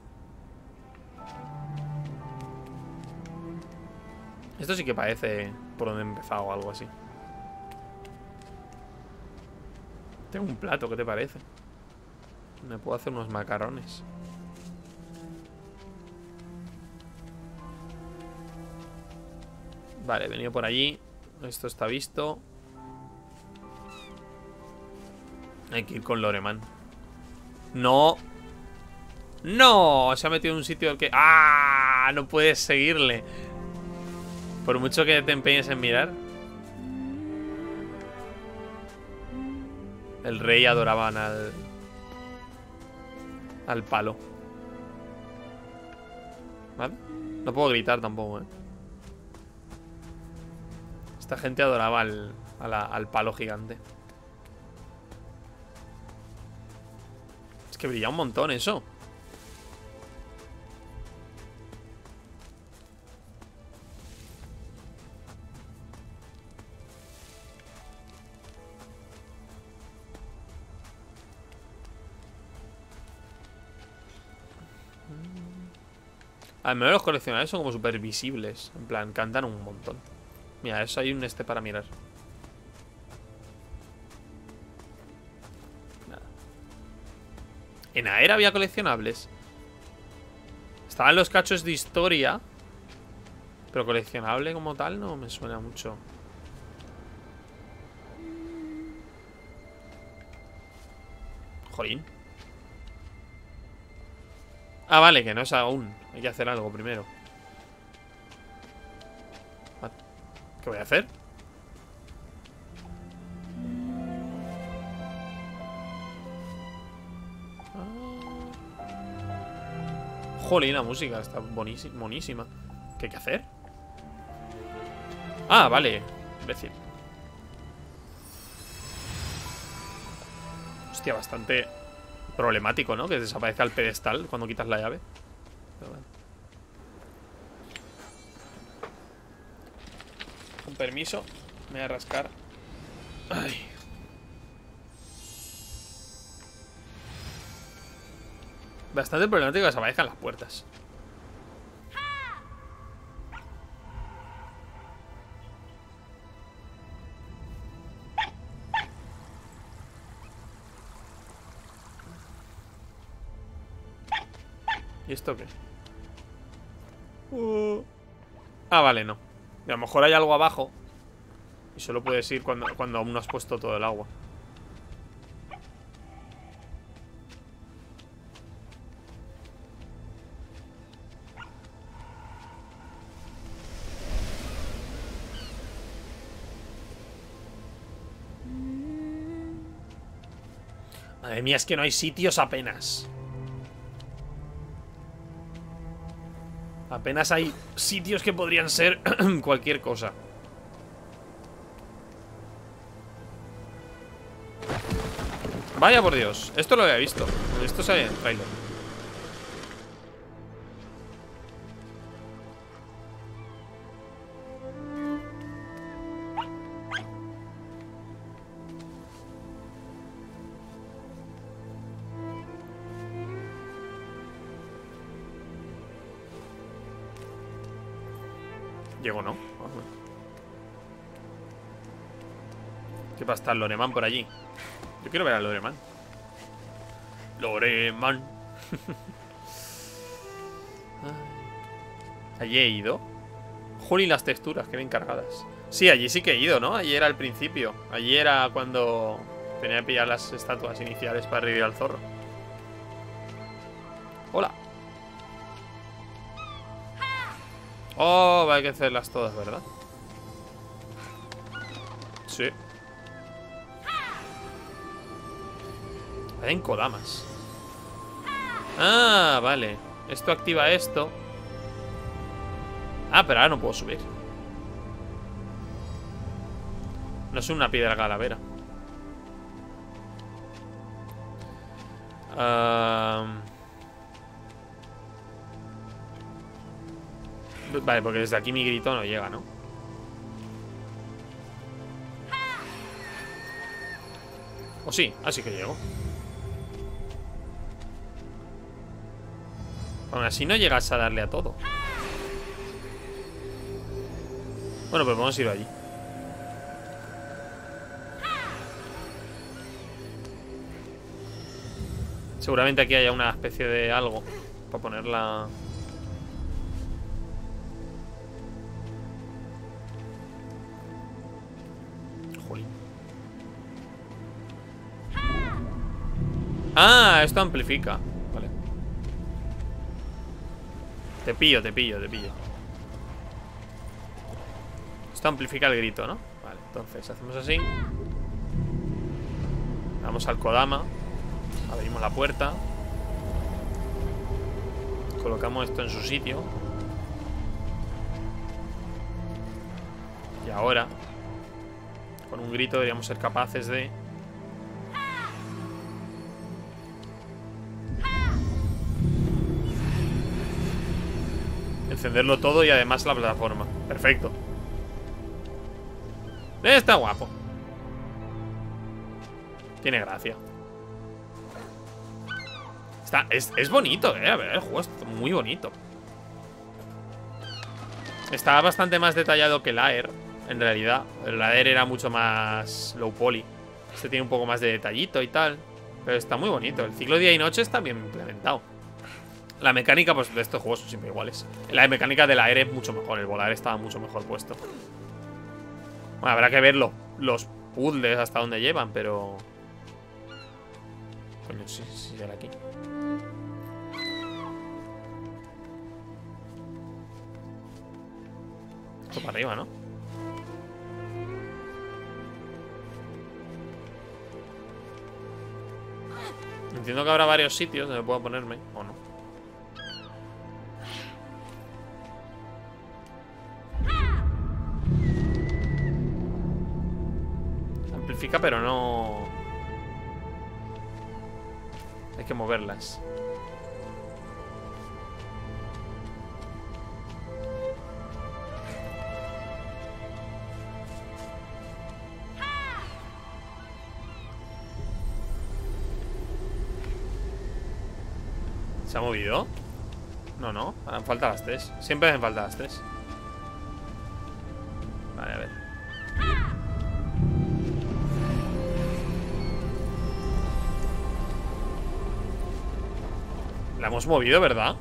Esto sí que parece por donde he empezado o algo así. Tengo un plato, ¿qué te parece? Me puedo hacer unos macarrones. Vale, he venido por allí. Esto está visto. Hay que ir con Loremán. No. No, se ha metido en un sitio que... ¡Ah! No puedes seguirle. Por mucho que te empeñes en mirar. El rey adoraban al palo. ¿Vale? No puedo gritar tampoco, ¿eh? Esta gente adoraba al palo gigante. Es que brilla un montón eso. Al menos los coleccionables son como súper visibles. En plan, cantan un montón. Mira, eso hay un para mirar. Nada. En Aer había coleccionables. Estaban los cachos de historia. Pero coleccionable como tal no me suena mucho. Jolín. Ah, vale, que no es aún. Hay que hacer algo primero. ¿Qué voy a hacer? Jolín, la música está buenísima. ¿Qué hay que hacer? Ah, vale. Imbécil. Hostia, bastante problemático, ¿no? Que desaparezca el pedestal cuando quitas la llave. Pero bueno. Con permiso, me voy a rascar. Ay. Bastante problemático que desaparezcan las puertas. ¿Y esto qué? Ah, vale, no. Y a lo mejor hay algo abajo y solo puedes ir cuando aún no has puesto todo el agua. Madre mía, es que no hay sitios apenas. Apenas hay sitios que podrían ser cualquier cosa. Vaya por Dios, esto lo había visto. Esto sale en el trailer. Llego, ¿no? ¿Qué pasa? Está el Loreman por allí. Yo quiero ver al Loreman. Loreman. Allí he ido. Juli, las texturas, que bien cargadas. Sí, allí sí que he ido, ¿no? Allí era al principio. Allí era cuando tenía que pillar las estatuas iniciales para revivir al zorro. Hola. Oh, hay que hacerlas todas, ¿verdad? Sí. Hay Kodamas. Ah, vale. Esto activa esto. Ah, pero ahora no puedo subir. No es una piedra calavera. Vale, porque desde aquí mi grito no llega, ¿no? ¿O sí? Así que llego. Aún así no llegas a darle a todo. Bueno, pues vamos a ir allí. Seguramente aquí haya una especie de algo para ponerla. Jolín. Ah, esto amplifica. Vale. Te pillo. Esto amplifica el grito, ¿no? Vale, entonces hacemos así. Vamos al Kodama. Abrimos la puerta. Colocamos esto en su sitio. Y ahora, con un grito deberíamos ser capaces de... encenderlo todo y además la plataforma. Perfecto. Está guapo. Tiene gracia. Es bonito, a ver, el juego es muy bonito. Está bastante más detallado que el Air, en realidad. El Air era mucho más low poly. Este tiene un poco más de detallito y tal. Pero está muy bonito. El ciclo día y noche está bien implementado. La mecánica, pues de estos juegos son siempre iguales. La mecánica del Air es mucho mejor. El volar estaba mucho mejor puesto. Bueno, habrá que verlo. Los puzzles hasta dónde llevan, pero... coño, sí era aquí. Esto para arriba, ¿no? Entiendo que habrá varios sitios donde puedo ponerme, o no. Amplifica, pero no... hay que moverlas. ¿Se ha movido? No, harán falta las 3. Siempre hacen falta las 3. Vale, a ver. La hemos movido, ¿verdad?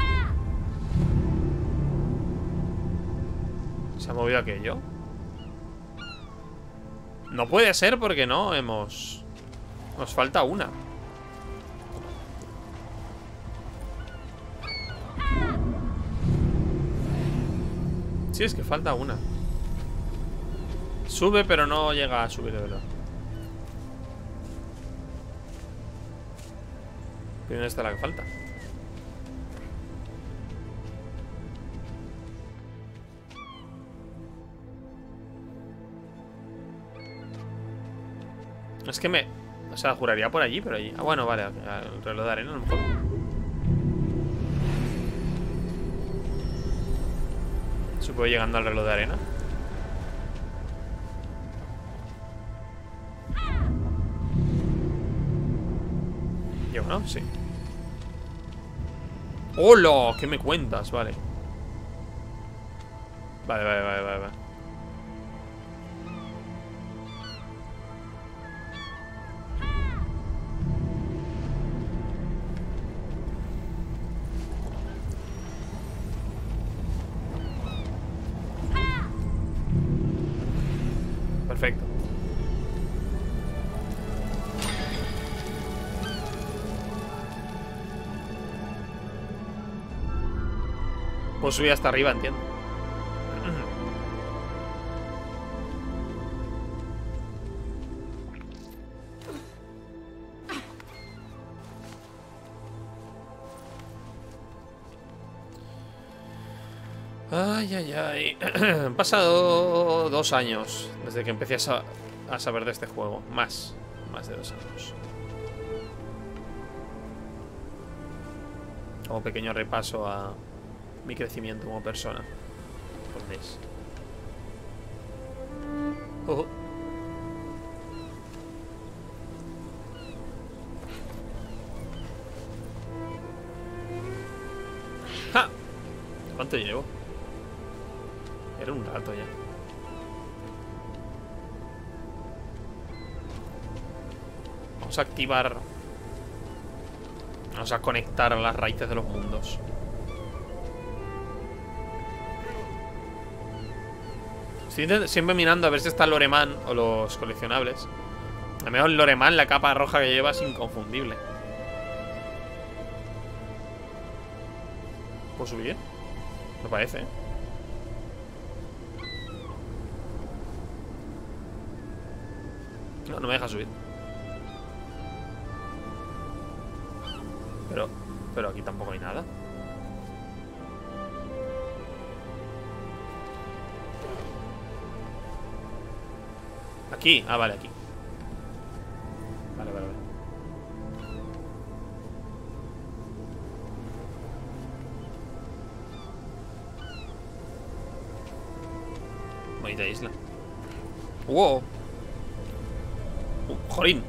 ¿Se ha movido aquello? No puede ser porque no hemos... nos falta una. Sí, es que falta una. Sube, pero no llega a subir de verdad. ¿Y dónde está la que falta? Es que me... o sea, juraría por allí, pero allí... ah, bueno, vale, el reloj de arena a lo mejor. Supongo llegando al reloj de arena. Llego, ¿no? Sí. ¡Hola! ¿Qué me cuentas? Vale. Vale. Perfecto. Puedo subir hasta arriba, entiendo. Ay. Han pasado 2 años desde que empecé a saber de este juego. Más de 2 años. Como pequeño repaso a mi crecimiento como persona. ¿Entendéis? ¡Ja! ¿Cuánto llevo? Era un rato ya. Vamos a activar. Vamos a conectar a las raíces de los mundos. Estoy siempre mirando a ver si está el Loreman o los coleccionables. Al menos el Loreman, la capa roja que lleva, es inconfundible. ¿Puedo subir? Me parece, ¿eh? No me deja subir. Pero aquí tampoco hay nada. Aquí, ah, vale, aquí. Vale. Bonita isla. ¡Wow! ¡Jolín!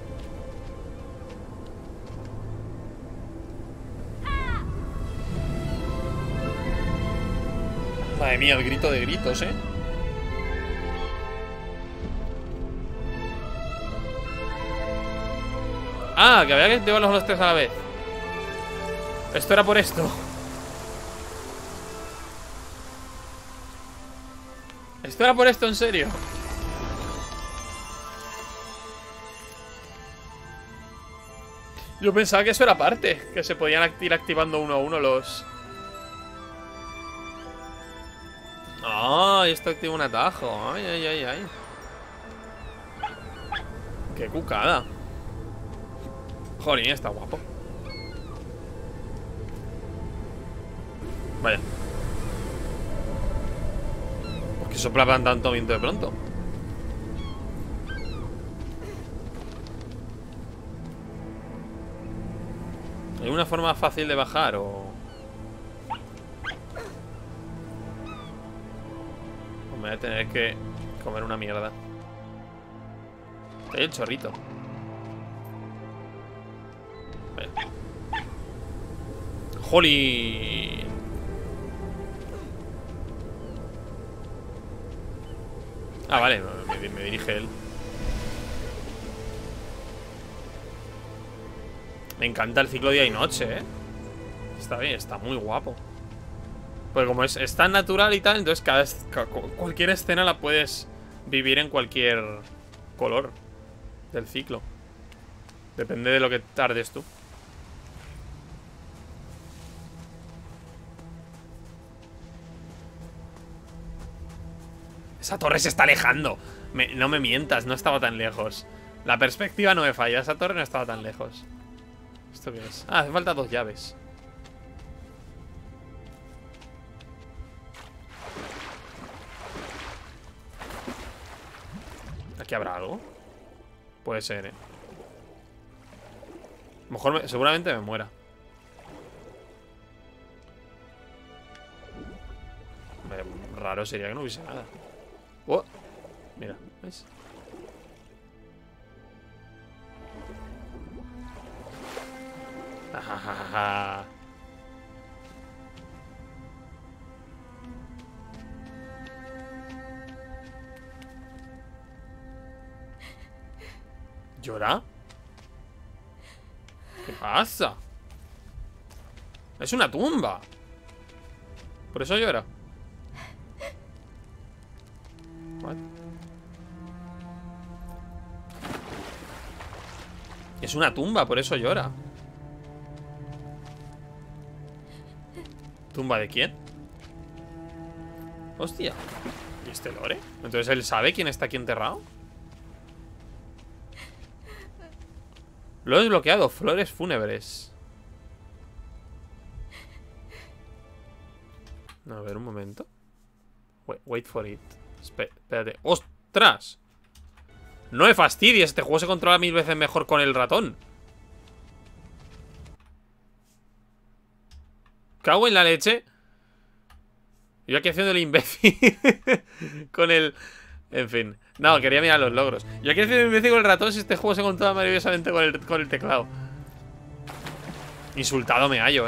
Madre mía, el grito de gritos, ¿eh? Ah, que había que llevarlos los tres a la vez. Esto era por esto. Esto era por esto, en serio. Yo pensaba que eso era parte, que se podían ir activando uno a uno los... ¡Ay! Esto activa un atajo. ¡Ay! ¡Qué cucada! Jolín, está guapo. Vaya. ¿Por qué soplaban tanto viento de pronto? ¿Hay una forma fácil de bajar o...? Me voy a tener que comer una mierda. Hay el chorrito. ¡Jolín! Ah, vale, me dirige él. Me encanta el ciclo día y noche, ¿eh? Está bien, está muy guapo. Porque como es tan natural y tal, entonces cualquier escena la puedes vivir en cualquier color del ciclo. Depende de lo que tardes tú. Esa torre se está alejando. No me mientas, no estaba tan lejos. La perspectiva no me falla, esa torre no estaba tan lejos. ¿Esto qué es? Ah, hace falta 2 llaves. ¿Aquí habrá algo? Puede ser, ¿eh? A lo mejor seguramente me muera. Raro sería que no hubiese nada. Oh, mira, ¿ves? Ajajaja. ¿Llora? ¿Qué pasa? Es una tumba. Por eso llora. What? Es una tumba, por eso llora. ¿Tumba de quién? Hostia. ¿Y este lore? Entonces él sabe quién está aquí enterrado. Lo he desbloqueado, flores fúnebres. No, a ver, un momento. Wait for it. Espérate. ¡Ostras! No me fastidies, este juego se controla 1000 veces mejor con el ratón. Cago en la leche. Yo aquí haciendo el imbécil con el... En fin. No, quería mirar los logros. Yo aquí haciendo el imbécil con el ratón si este juego se controla maravillosamente con el teclado. Insultado me hallo,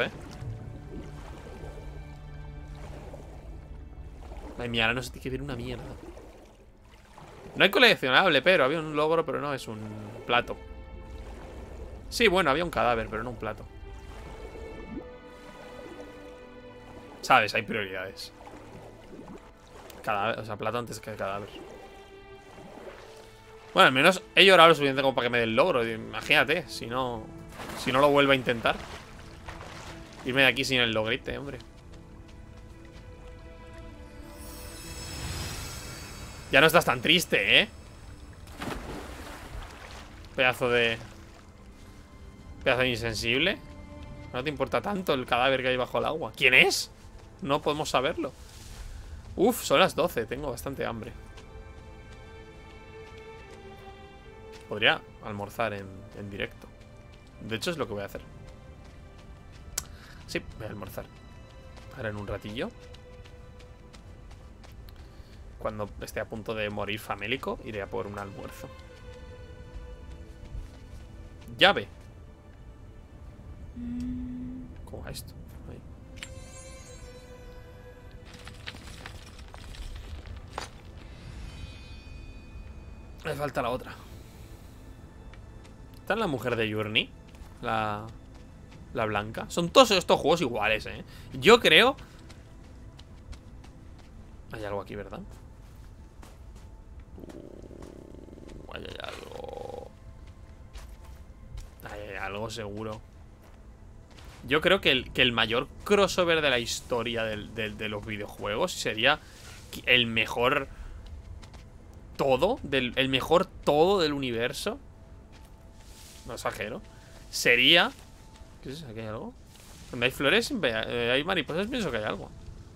Ay, mía, ahora no se tiene que ver una mierda. No hay coleccionable, pero había un logro, pero no es un plato. Sí, bueno, había un cadáver, pero no un plato. ¿Sabes? Hay prioridades. Cadáver, o sea, plato antes que el cadáver. Bueno, al menos he llorado lo suficiente como para que me dé el logro. Imagínate, si no lo vuelvo a intentar. Irme de aquí sin el logrite, hombre. Ya no estás tan triste, ¿eh? Pedazo de insensible. No te importa tanto el cadáver que hay bajo el agua. ¿Quién es? No podemos saberlo. Uf, son las 12. Tengo bastante hambre. Podría almorzar en directo. De hecho es lo que voy a hacer. Sí, voy a almorzar. Ahora en un ratillo. Cuando esté a punto de morir famélico, iré a por un almuerzo. Llave. ¿Cómo va esto? Ahí. Me falta la otra. ¿Está en la mujer de Journey? La blanca. Son todos estos juegos iguales, ¿eh? Yo creo... Hay algo aquí, ¿verdad? Hay algo... Hay algo seguro. Yo creo que el mayor crossover de la historia de los videojuegos sería el mejor todo, el mejor todo del universo. No exagero. Sería... ¿Qué es eso? ¿Aquí hay algo? Cuando hay flores, hay mariposas, pienso que hay algo.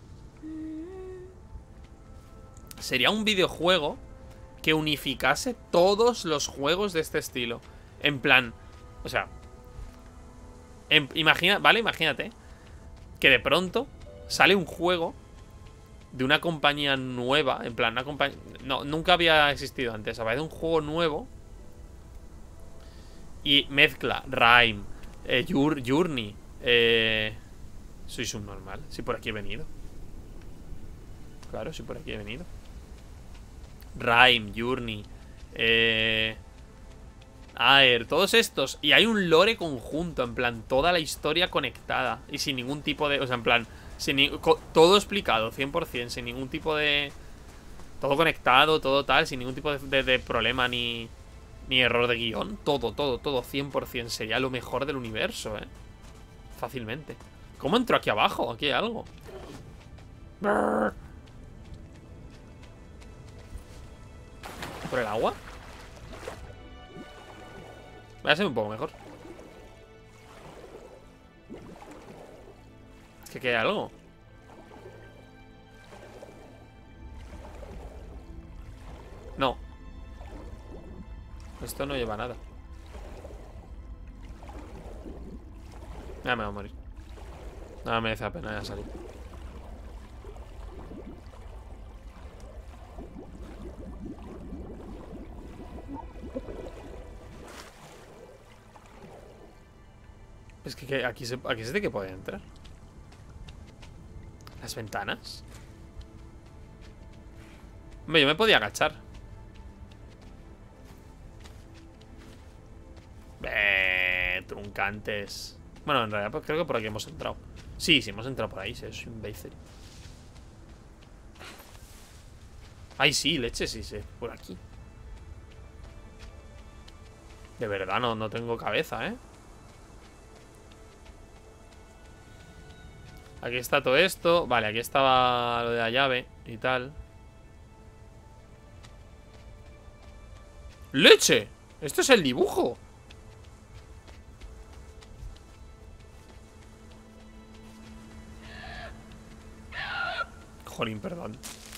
Sería un videojuego que unificase todos los juegos de este estilo. En plan... O sea... Imagínate que de pronto sale un juego de una compañía nueva. En plan, una compañía... No, nunca había existido antes. Aparece un juego nuevo y mezcla Rime, Journey, soy subnormal. Si por aquí he venido. Claro, si por aquí he venido. Rime, Journey, Aer, todos estos. Y hay un lore conjunto, en plan, toda la historia conectada. Y sin ningún tipo de... O sea, en plan, todo explicado, 100%, sin ningún tipo de... Todo conectado, todo tal, sin ningún tipo de problema ni error de guión. Todo, 100%. Sería lo mejor del universo, fácilmente. ¿Cómo entro aquí abajo? Aquí hay algo. ¿Por el agua? Voy a ser un poco mejor. Es que aquí hay algo. No. Esto no lleva nada. Ya me va a morir. No me merece la pena ya salir. Es que aquí se tiene que poder entrar. ¿Las ventanas? Hombre, yo me podía agachar. Truncantes. Bueno, en realidad pues creo que por aquí hemos entrado. Sí, hemos entrado por ahí. Sí, soy un imbécil. Ay, sí, leche, sí, por aquí. De verdad, no tengo cabeza, ¿eh? Aquí está todo esto. Vale, aquí estaba lo de la llave y tal. ¡Leche! Esto es el dibujo. Jolín, perdón.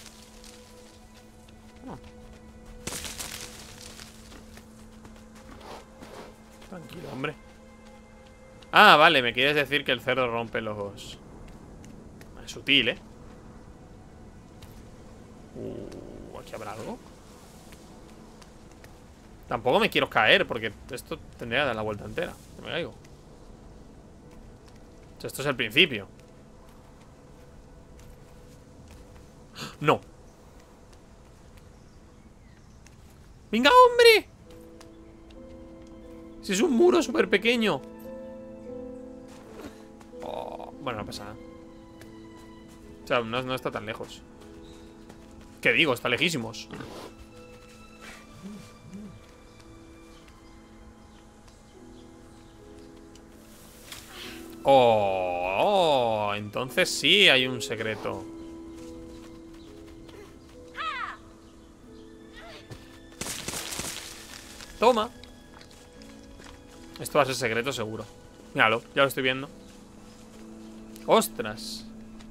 Tranquilo, hombre. Ah, vale, me quieres decir que el cerdo rompe los... Es sutil, ¿eh? ¿Aquí habrá algo? Tampoco me quiero caer, porque esto tendría que dar la vuelta entera. Que me caigo. O sea, esto es el principio. ¡No! ¡Venga, hombre! Si es un muro súper pequeño. Oh, bueno, no pasa nada. O sea, no está tan lejos. ¿Qué digo? Está lejísimos. Oh, entonces sí hay un secreto. Toma. Esto va a ser secreto seguro. Míralo, ya lo estoy viendo. ¡Ostras!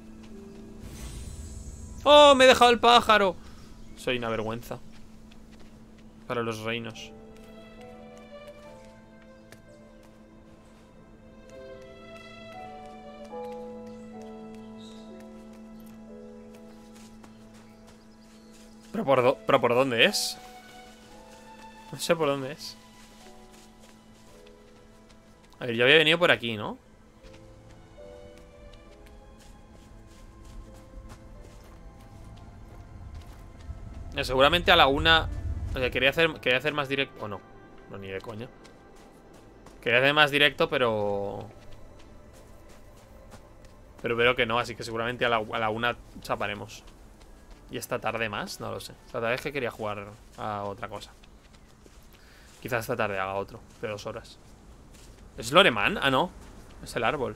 ¡Oh! Me he dejado el pájaro. Soy una vergüenza para los reinos. ¿Pero por dónde es? No sé por dónde es. A ver, yo había venido por aquí, ¿no? Seguramente a la una. O sea, quería hacer más directo. O no. No, ni de coña. Quería hacer más directo, pero veo que no, así que seguramente a la una chaparemos. ¿Y esta tarde más? No lo sé. Esta tarde es que quería jugar a otra cosa. Quizás esta tarde haga otro, de 2 horas. ¿Es Loreman? Ah, no. Es el árbol.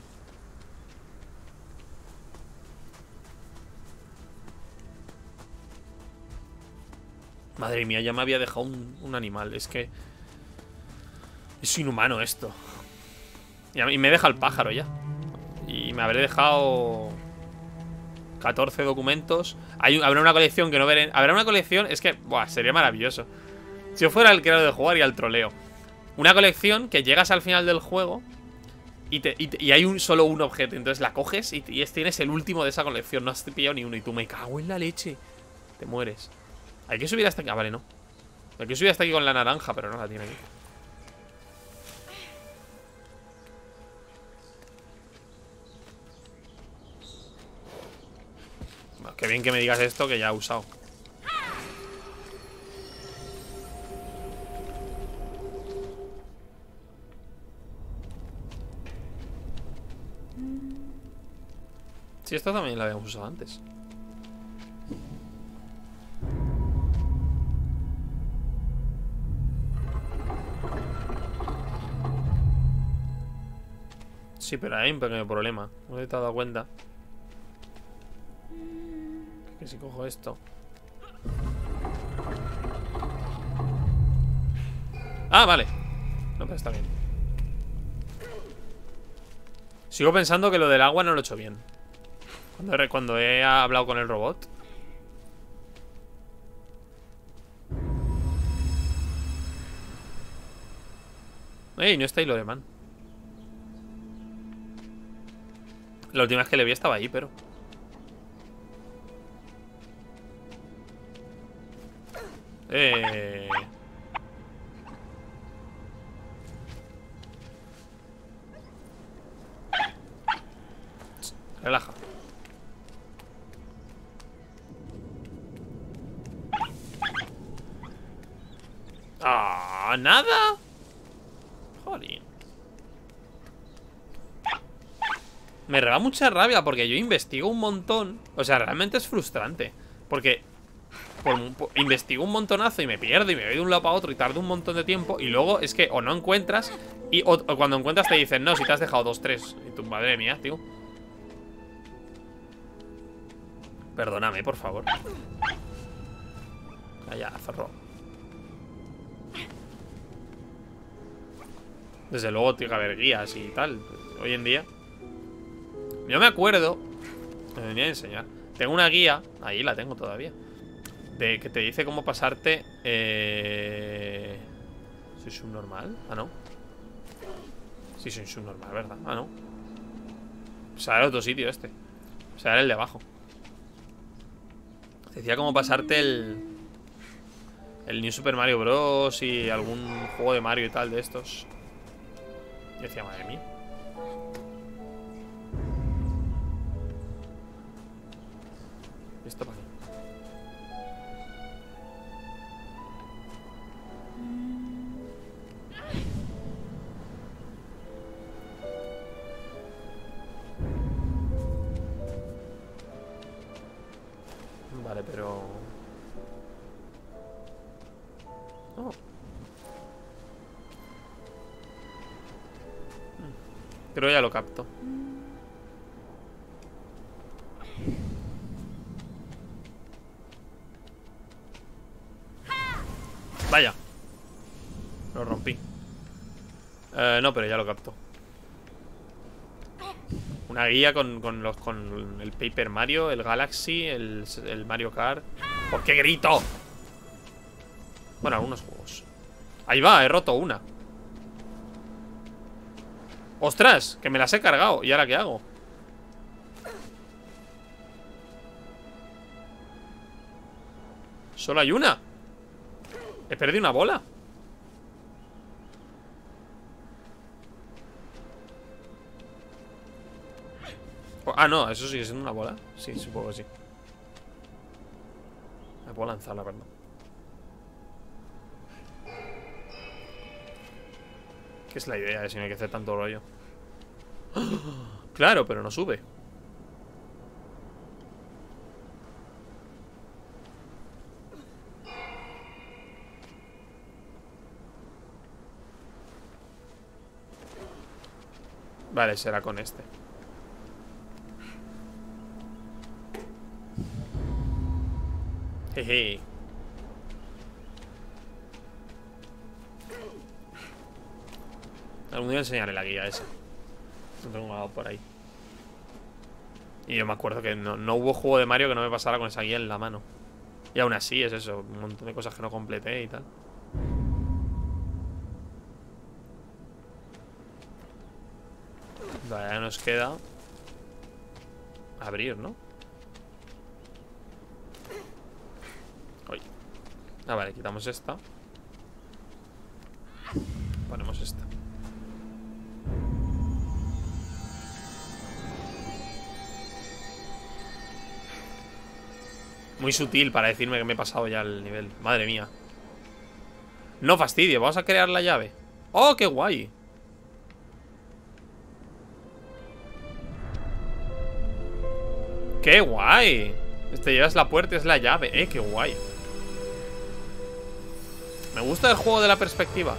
Madre mía, ya me había dejado un animal. Es que es inhumano esto. Y me deja el pájaro ya. Y me habré dejado 14 documentos. Habrá una colección que no veré. Habrá una colección, es que, buah, sería maravilloso. Si yo fuera el creador de jugar y al troleo. Una colección que llegas al final del juego y hay solo un objeto. Entonces la coges y tienes el último de esa colección. No has pillado ni uno y tú me cago en la leche. Te mueres. Hay que subir hasta aquí. Ah, vale, no. Hay que subir hasta aquí con la naranja, pero no la tiene aquí. Bueno, qué bien que me digas esto que ya he usado. Sí, esto también lo habíamos usado antes. Sí, pero hay un pequeño problema. No te has dado cuenta. Que si cojo esto. Ah, vale. No, pero está bien. Sigo pensando que lo del agua no lo he hecho bien. Cuando he hablado con el robot. ¡Ey! No está ahí Loreman. La última vez que le vi estaba ahí, pero... Relaja. ¡Ah! ¿Nada? Jolín. Me da mucha rabia porque yo investigo un montón. O sea, realmente es frustrante. Porque investigo un montonazo y me pierdo y me voy de un lado para otro y tardo un montón de tiempo. Y luego es que o no encuentras o cuando encuentras te dicen, no, si te has dejado 2, 3. Y tú, madre mía, tío. Perdóname, por favor. Allá, ferro. Desde luego tiene que haber guías y tal. Hoy en día yo me acuerdo. Me venía a enseñar. Tengo una guía, ahí la tengo todavía, de que te dice cómo pasarte. ¿Soy subnormal? Ah, no. Sí, soy subnormal, ¿verdad? Ah, no. O sea, era otro sitio este. O sea, era el de abajo. Te decía cómo pasarte el New Super Mario Bros. Y algún juego de Mario y tal de estos. Y decía, madre mía. Esto para qué. Vale, pero... Oh. Creo que ya lo capto. Vaya. Lo rompí. No, pero ya lo capto. Una guía con el Paper Mario, el Galaxy, el Mario Kart. ¿Por qué grito? Bueno, algunos juegos. Ahí va, he roto una. ¡Ostras! Que me las he cargado. ¿Y ahora qué hago? Solo hay una. He perdido una bola. Ah, no, eso sigue siendo una bola. Sí, supongo que sí. Me puedo lanzar, la verdad. ¿Qué es la idea? Si no hay que hacer tanto rollo. Claro, pero no sube. Vale, será con este. Jeje. Algún día enseñaré la guía esa. No tengo nada por ahí. Y yo me acuerdo que no hubo juego de Mario que no me pasara con esa guía en la mano. Y aún así es eso, un montón de cosas que no completé y tal. Vale, ya nos queda abrir, ¿no? Uy. Ah, vale, quitamos esta. Ponemos esta. Muy sutil para decirme que me he pasado ya el nivel. Madre mía. No fastidio, vamos a crear la llave. ¡Oh, qué guay! ¡Qué guay! Te llevas la puerta, es la llave. ¡Qué guay! Me gusta el juego de la perspectiva.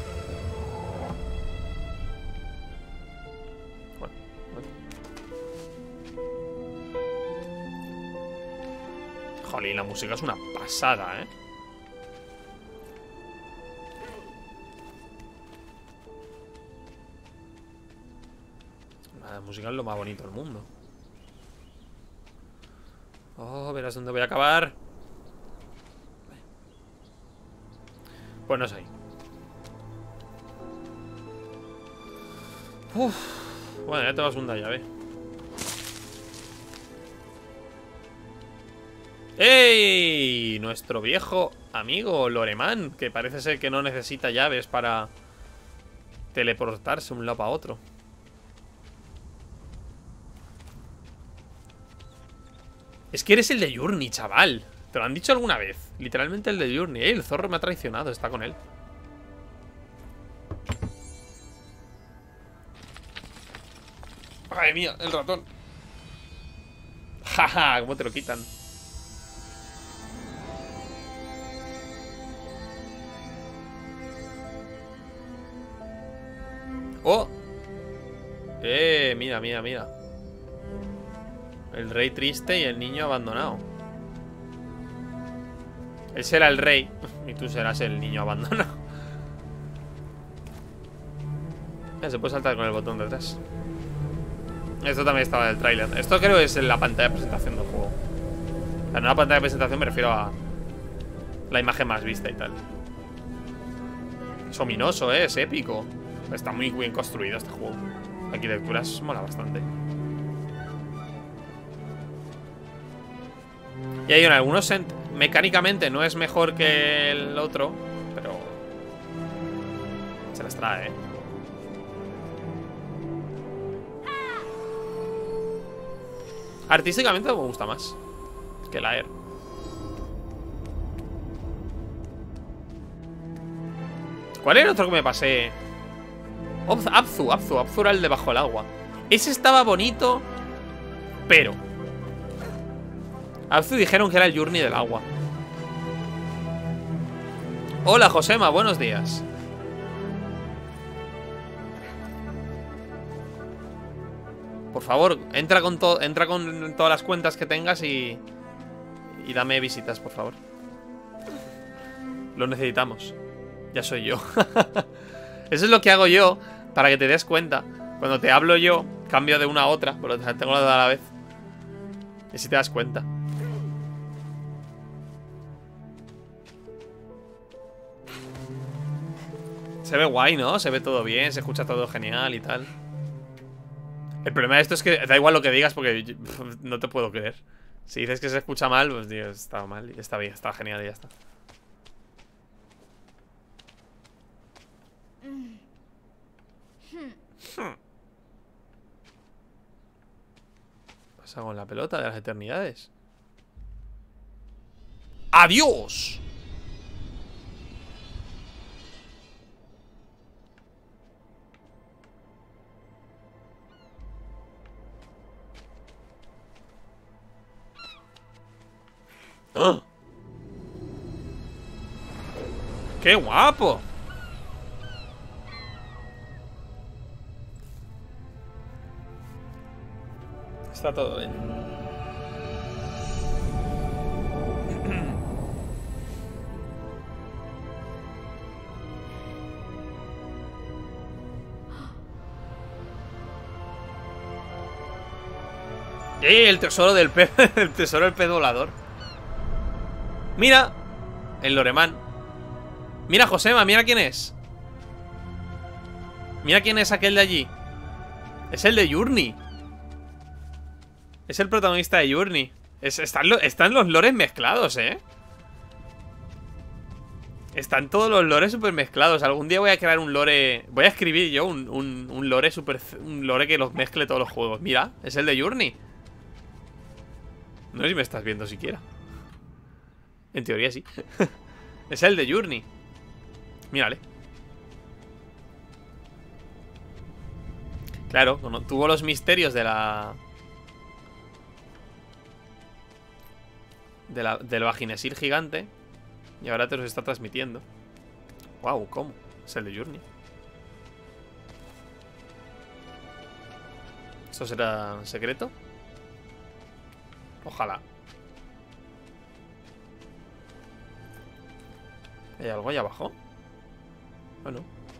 Bueno. Jolín, la música es una pasada, ¿eh? La música es lo más bonito del mundo. Oh, verás dónde voy a acabar. Pues no sé. Uf. Bueno, ya tengo la segunda llave. ¡Ey! Nuestro viejo amigo Loremán, que parece ser que no necesita llaves para teleportarse de un lado a otro. Es que eres el de Journey, chaval. ¿Te lo han dicho alguna vez? Literalmente el de Journey. El zorro me ha traicionado, está con él. Madre mía, el ratón. Jaja, ¿cómo te lo quitan? ¡Oh! Mira, mira, mira. El rey triste y el niño abandonado. Él será el rey y tú serás el niño abandonado. Se puede saltar con el botón de atrás. Esto también estaba en el tráiler. Esto creo que es en la pantalla de presentación del juego. La nueva pantalla de presentación me refiero a la imagen más vista y tal. Es ominoso, es épico. Está muy bien construido este juego. La arquitectura mola bastante. Y hay algunos mecánicamente no es mejor que el otro, pero se las trae, ¿eh? Artísticamente me gusta más que la Air. ¿Cuál era el otro que me pasé? Abzu era el de bajo el agua. Ese estaba bonito, pero Abzu dijeron que era el Journey del agua. Hola, Josema, buenos días. Por favor, entra con todas las cuentas que tengas y dame visitas, por favor. Lo necesitamos. Ya soy yo. Eso es lo que hago yo, para que te des cuenta. Cuando te hablo yo, Cambio de una a otra, pero tengo las dos a la vez. Y si te das cuenta. Se ve guay, ¿no? Se ve todo bien, se escucha todo genial y tal. El problema de esto es que da igual lo que digas porque no te puedo creer. Si dices que se escucha mal, pues digo, está mal, está bien, está genial y ya está. ¿Qué pasa con la pelota de las eternidades? ¡Adiós! ¡Oh! ¡Qué guapo! Está todo bien. El tesoro del pez. El tesoro del pez volador. Mira, el Loremán. Mira, Josema, mira quién es. Mira quién es aquel de allí. Es el de Journey. Es el protagonista de Journey. Están los lores mezclados, ¿eh? Están todos los lores super mezclados. Algún día voy a crear un lore. Voy a escribir yo un lore super. Un lore que los mezcle todos los juegos. Mira, es el de Journey. No sé si me estás viendo siquiera. En teoría sí. Es el de Journey. Mírale. Claro, tuvo los misterios de la... del vaginesil gigante. Y ahora te los está transmitiendo. Wow, ¿cómo? Es el de Journey. ¿Esto será secreto? Ojalá. ¿Hay algo ahí abajo? Bueno.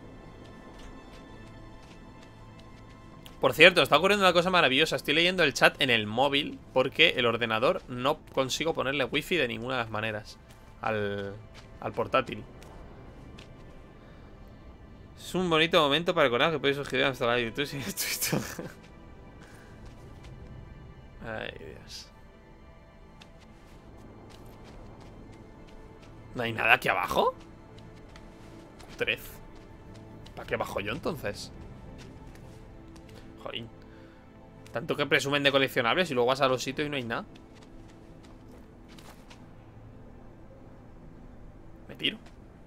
Por cierto, está ocurriendo una cosa maravillosa. Estoy leyendo el chat en el móvil porque el ordenador no consigo ponerle wifi de ninguna de las maneras al portátil. Es un bonito momento para recordar que podéis suscribir a nuestro canal de YouTube y Twitter. Ay, Dios. ¿No hay nada aquí abajo? 13. ¿Para qué bajo yo entonces? Joder. Tanto que presumen de coleccionables y luego vas a los sitios y no hay nada. Me tiro.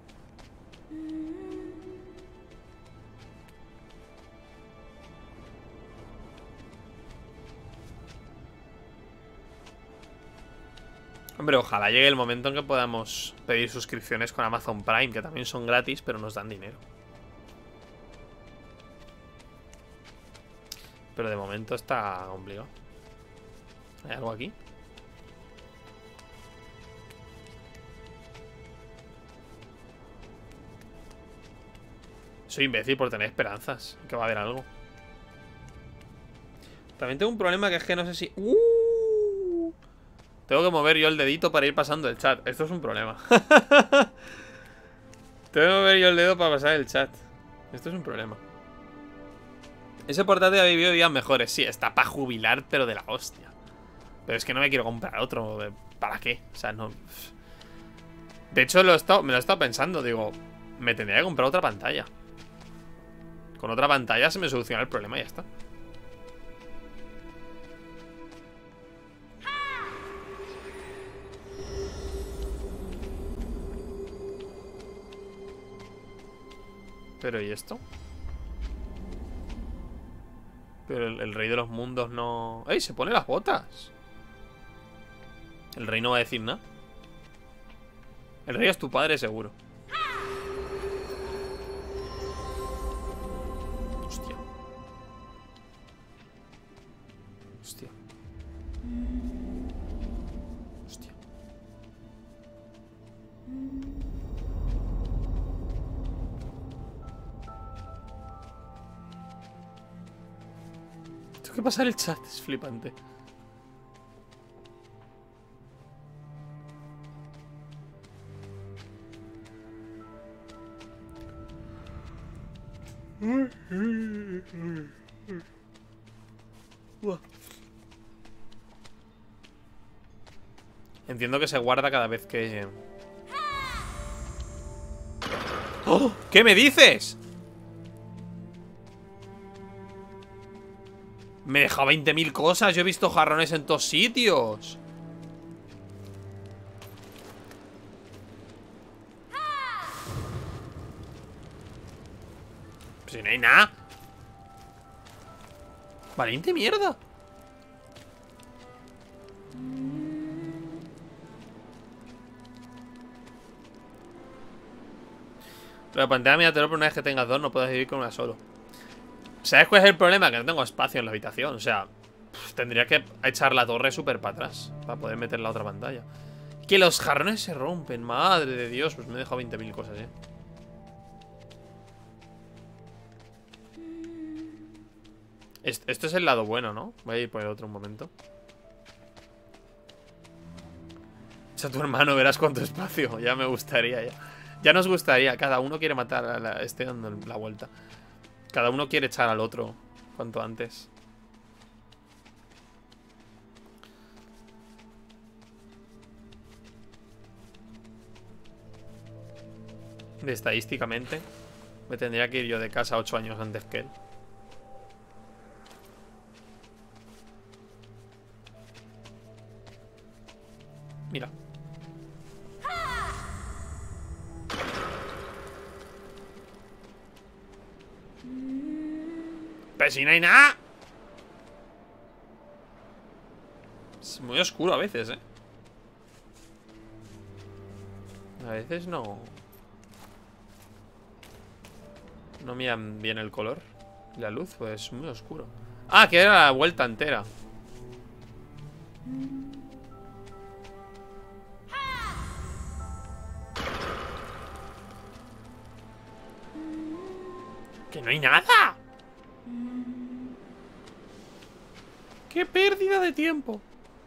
Hombre, ojalá llegue el momento en que podamos pedir suscripciones con Amazon Prime, que también son gratis, pero nos dan dinero. Pero de momento está complicado. ¿Hay algo aquí? Soy imbécil por tener esperanzas que va a haber algo. También tengo un problema que es que no sé si... Tengo que mover yo el dedito para ir pasando el chat. Esto es un problema. Tengo que mover yo el dedo para pasar el chat. Esto es un problema. Ese portátil ha vivido días mejores. Sí, está para jubilar, pero de la hostia. Pero es que no me quiero comprar otro. ¿Para qué? O sea, no... De hecho, me lo he estado pensando. Digo, me tendría que comprar otra pantalla. Con otra pantalla se me soluciona el problema y ya está. Pero ¿y esto? Pero el rey de los mundos no... ¡Ey! Se pone las botas. El rey no va a decir nada. El rey es tu padre seguro. Hostia. Hostia. Hostia. Tengo que pasar el chat, es flipante. Entiendo que se guarda cada vez que... ¡Oh! ¿Qué me dices? Me deja 20.000 cosas. Yo he visto jarrones en todos sitios. Pues si no hay nada. Valiente mierda. Pero plantea miniatura, por una vez que tengas dos, no puedes vivir con una solo. ¿Sabes cuál es el problema? Que no tengo espacio en la habitación. O sea, tendría que echar la torre súper para atrás para poder meter la otra pantalla. Que los jarrones se rompen, madre de Dios. Pues me he dejado 20.000 cosas, Esto es el lado bueno, ¿no? Voy a ir por el otro un momento. Echa a tu hermano, verás cuánto espacio. Ya me gustaría, ya. Ya nos gustaría. Cada uno quiere matar a este dando la vuelta. Cada uno quiere echar al otro cuanto antes. Estadísticamente me tendría que ir yo de casa 8 años antes que él. Mira. Pero si no hay nada. Es muy oscuro a veces, A veces no. No miran bien el color. La luz, pues es muy oscuro. Ah, que era la vuelta entera. ¡Que no hay nada! ¡Qué pérdida de tiempo!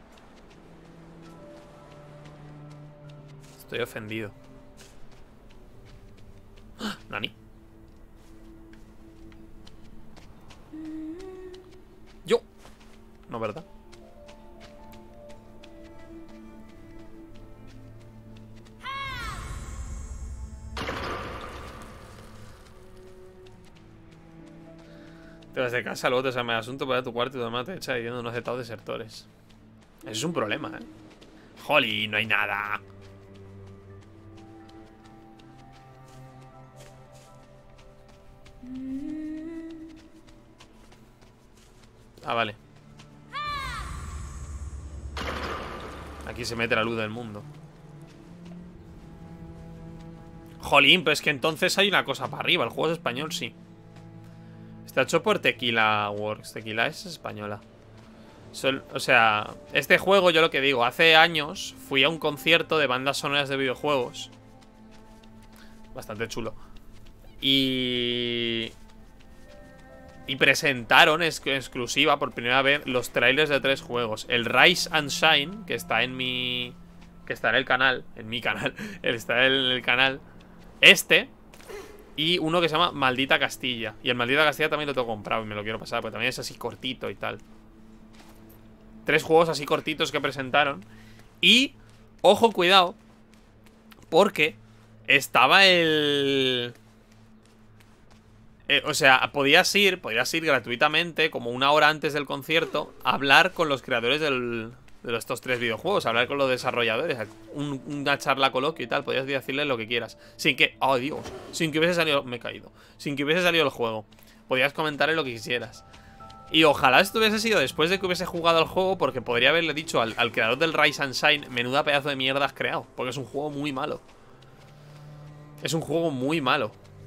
Estoy ofendido. ¡Ah! ¿Nani? Yo. No, ¿verdad? Te vas de casa, luego te llama el asunto para tu cuarto y tu mamá te echa diciendo unos zetados desertores. Eso es un problema, Jolly, no hay nada. Ah, vale. Aquí se mete la luz del mundo. Jolín, pero es que entonces hay una cosa para arriba. El juego es español, sí. Está hecho por Tequila Works. Tequila es española. O sea, este juego, yo lo que digo, hace años fui a un concierto de bandas sonoras de videojuegos. Bastante chulo. Y presentaron exclusiva por primera vez los trailers de 3 juegos. El Rise and Shine, que está en mi... que está en el canal. En mi canal. Está en el canal. Y uno que se llama Maldita Castilla. Y el Maldita Castilla también lo tengo comprado y me lo quiero pasar, porque también es así cortito y tal. 3 juegos así cortitos que presentaron. Y, ojo, cuidado, porque estaba el... o sea, podías ir gratuitamente, como una hora antes del concierto, a hablar con los creadores de estos 3 videojuegos, a hablar con los desarrolladores, una charla coloquio y tal. Podías decirles lo que quieras, sin que, oh Dios, sin que hubiese salido, me he caído, sin que hubiese salido el juego. Podías comentarle lo que quisieras. Y ojalá esto hubiese sido después de que hubiese jugado al juego, porque podría haberle dicho al creador del Rise and Shine: menuda pedazo de mierda has creado, porque es un juego muy malo. Es un juego muy malo.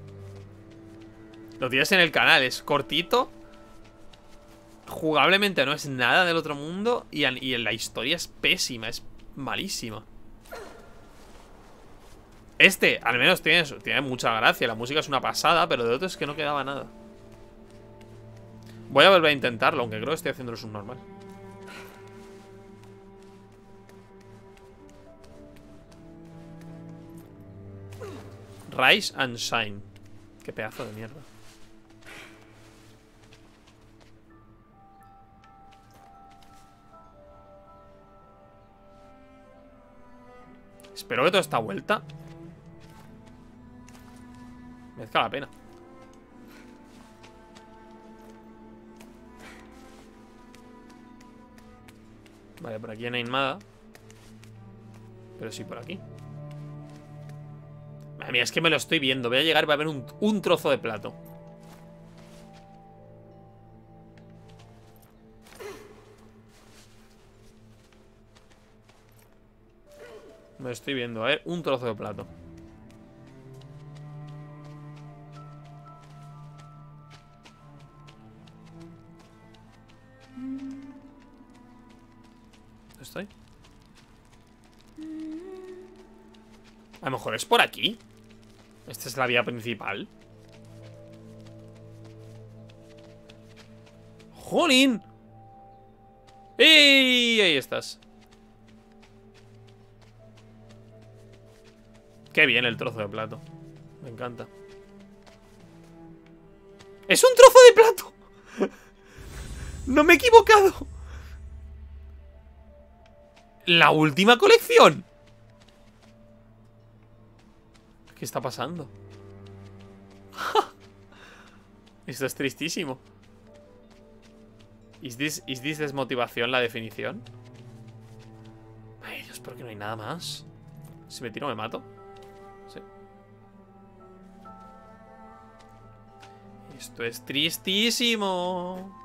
Lo tienes en el canal, es cortito. Jugablemente no es nada del otro mundo. Y en la historia es pésima, es malísima. Al menos tiene mucha gracia. La música es una pasada, pero de otro es que no quedaba nada. Voy a volver a intentarlo, aunque creo que estoy haciendo lo subnormal. Rise and Shine. Qué pedazo de mierda. Espero que toda esta vuelta merezca la pena. Vale, por aquí no hay nada. Pero sí por aquí. Madre mía, es que me lo estoy viendo. Voy a llegar y va a haber un trozo de plato. Me lo estoy viendo, a ver, un trozo de plato. ¿Dónde estoy? A lo mejor es por aquí. Esta es la vía principal. ¡Jolín! ¡Ey! Ahí estás. Qué bien el trozo de plato. Me encanta. ¡Es un trozo de plato! ¡No me he equivocado! ¡La última colección! ¿Qué está pasando? Esto es tristísimo. ¿Is this desmotivación la definición? Ay, Dios, ¿por qué no hay nada más? Si me tiro me mato. Sí. Esto es tristísimo.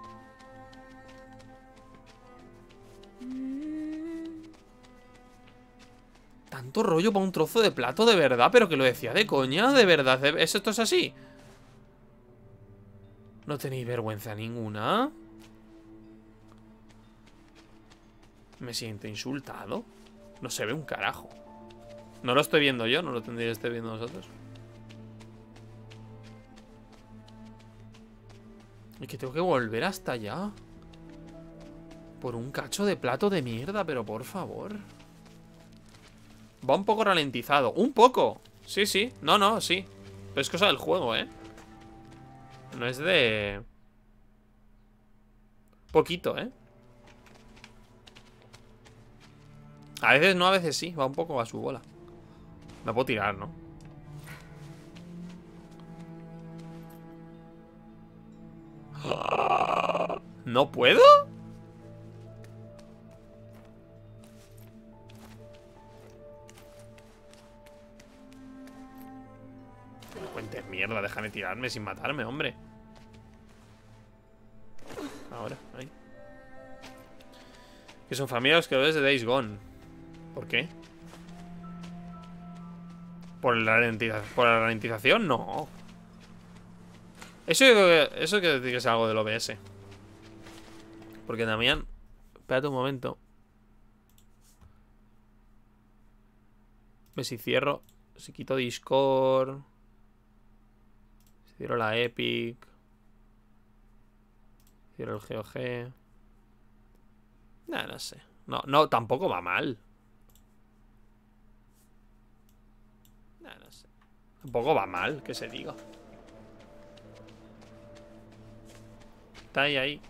Tanto rollo para un trozo de plato, de verdad. Pero que lo decía de coña, de verdad. ¿Esto es así? ¿No tenéis vergüenza ninguna? Me siento insultado. No se ve un carajo. No lo estoy viendo yo, no lo tendríais que estar viendo vosotros. Y que tengo que volver hasta allá por un cacho de plato de mierda, pero por favor. Va un poco ralentizado. ¡Un poco! Sí, sí. No, no, sí. Pero es cosa del juego, ¿eh? No es de... Poquito, ¿eh? A veces no, a veces sí. Va un poco a su bola. Me puedo tirar, ¿no? ¿No puedo? No cuentes mierda, déjame tirarme sin matarme, hombre. Ahora, ahí. Que son familiares que ves de Days Gone. ¿Por qué? ¿Por la ralentización? No. Eso quiere decir que es algo del OBS. Porque también... Espérate un momento. Si cierro... Si quito Discord... Si cierro la Epic... Cierro el GOG... Nah, no sé. No, tampoco va mal. Nah, no sé. Tampoco va mal, que se diga. Está ahí.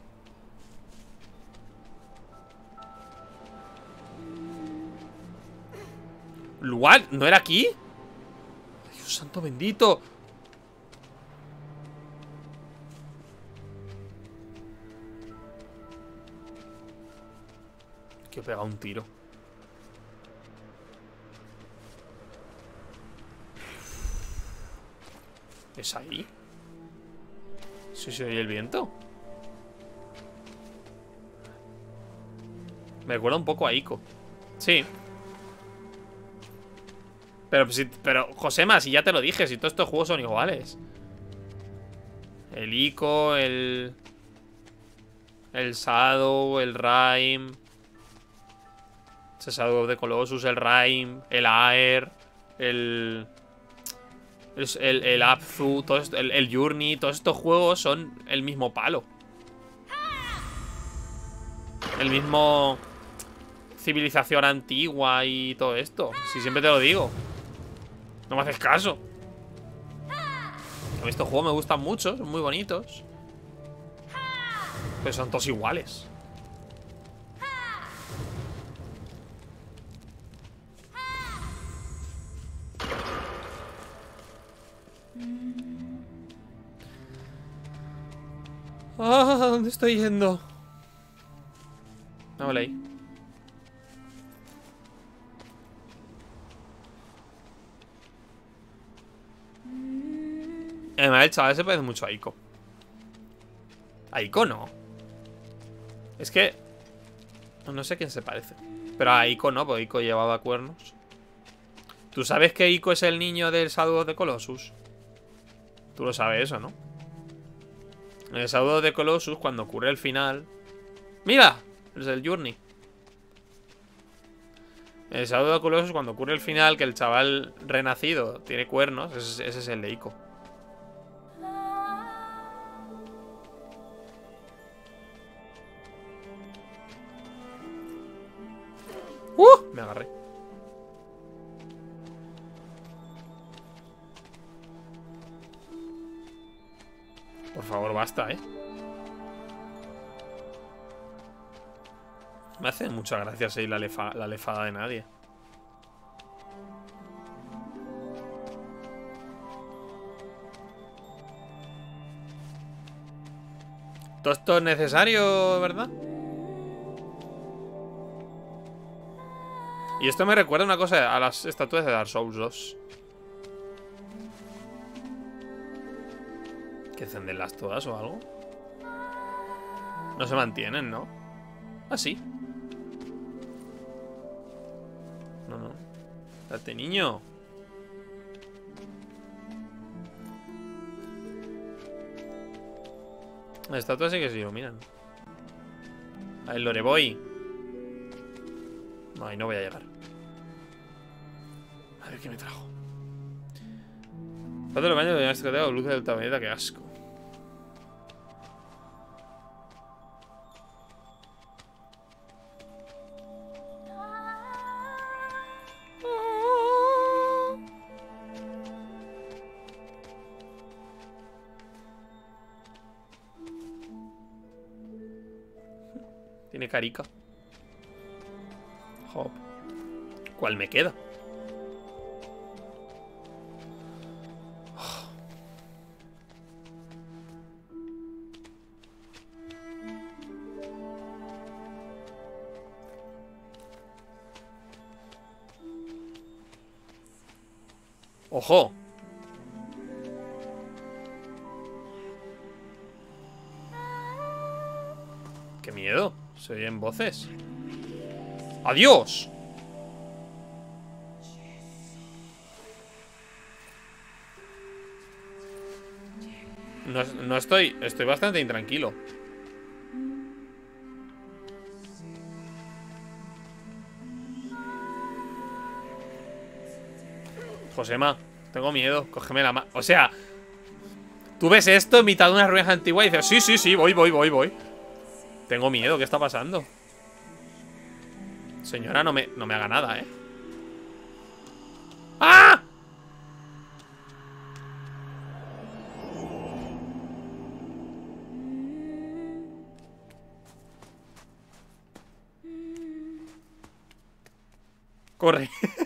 ¿What? ¿No era aquí? Dios santo bendito. Que he pegado un tiro. ¿Es ahí? ¿Sí se oye el viento? Me recuerda un poco a Ico. Sí. Pero Josema, si ya te lo dije, si todos estos juegos son iguales. El Ico, el Shadow, el Rime. Shadow of the Colossus, el Rime, el Aer, el Abzu, todo esto, el Journey, todos estos juegos son el mismo palo. El mismo civilización antigua y todo esto. Si siempre te lo digo. No me haces caso. A mí estos juegos me gustan mucho, son muy bonitos. Pero son todos iguales. Ah, ¿dónde estoy yendo? No, vale ahí. Además, el chaval se parece mucho a Aiko. A Aiko no. Es que... no sé quién se parece. Pero a Aiko no, porque Aiko llevaba cuernos. ¿Tú sabes que Aiko es el niño del Shadow of the Colossus? Tú lo sabes eso, ¿no? En el Shadow of the Colossus, cuando ocurre el final... ¡Mira! Es el Journey. En el Shadow of the Colossus, cuando ocurre el final, que el chaval renacido tiene cuernos, ese es el de Aiko. Me agarré. Por favor, basta, Me hace mucha gracia seguir la lefada de nadie. Todo esto es necesario, ¿verdad? Y esto me recuerda una cosa a las estatuas de Dark Souls 2. ¿Que encenderlas todas o algo? No se mantienen, ¿no? Ah, sí. No. Date, niño. Las estatuas sí que se iluminan. A el Loreboy. No, ahí no voy a llegar. A ver qué me trajo. Falta los baños de una estrategia o luces del tableta, qué asco. Tiene carica. Hop. ¿Cuál me queda? ¡Ojo! ¡Qué miedo! Se oyen voces. ¡Adiós! No estoy... Estoy bastante intranquilo. Josema, tengo miedo. Cógeme la mano. O sea, tú ves esto en mitad de una ruina antigua y dices, sí, voy. Tengo miedo, ¿qué está pasando? Señora, no me haga nada, ¡Ah! Corre.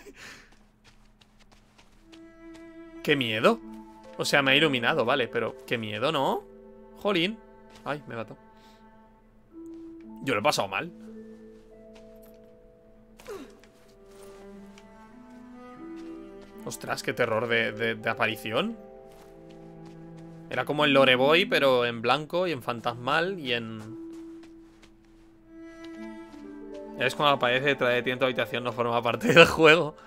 ¡Qué miedo! O sea, me ha iluminado, vale, pero qué miedo, ¿no? Jolín. Ay, me mató. Yo lo he pasado mal. Ostras, qué terror de aparición. Era como el Loreboy, pero en blanco y en fantasmal y en... Es cuando aparece detrás de ti en tu habitación, no forma parte del juego.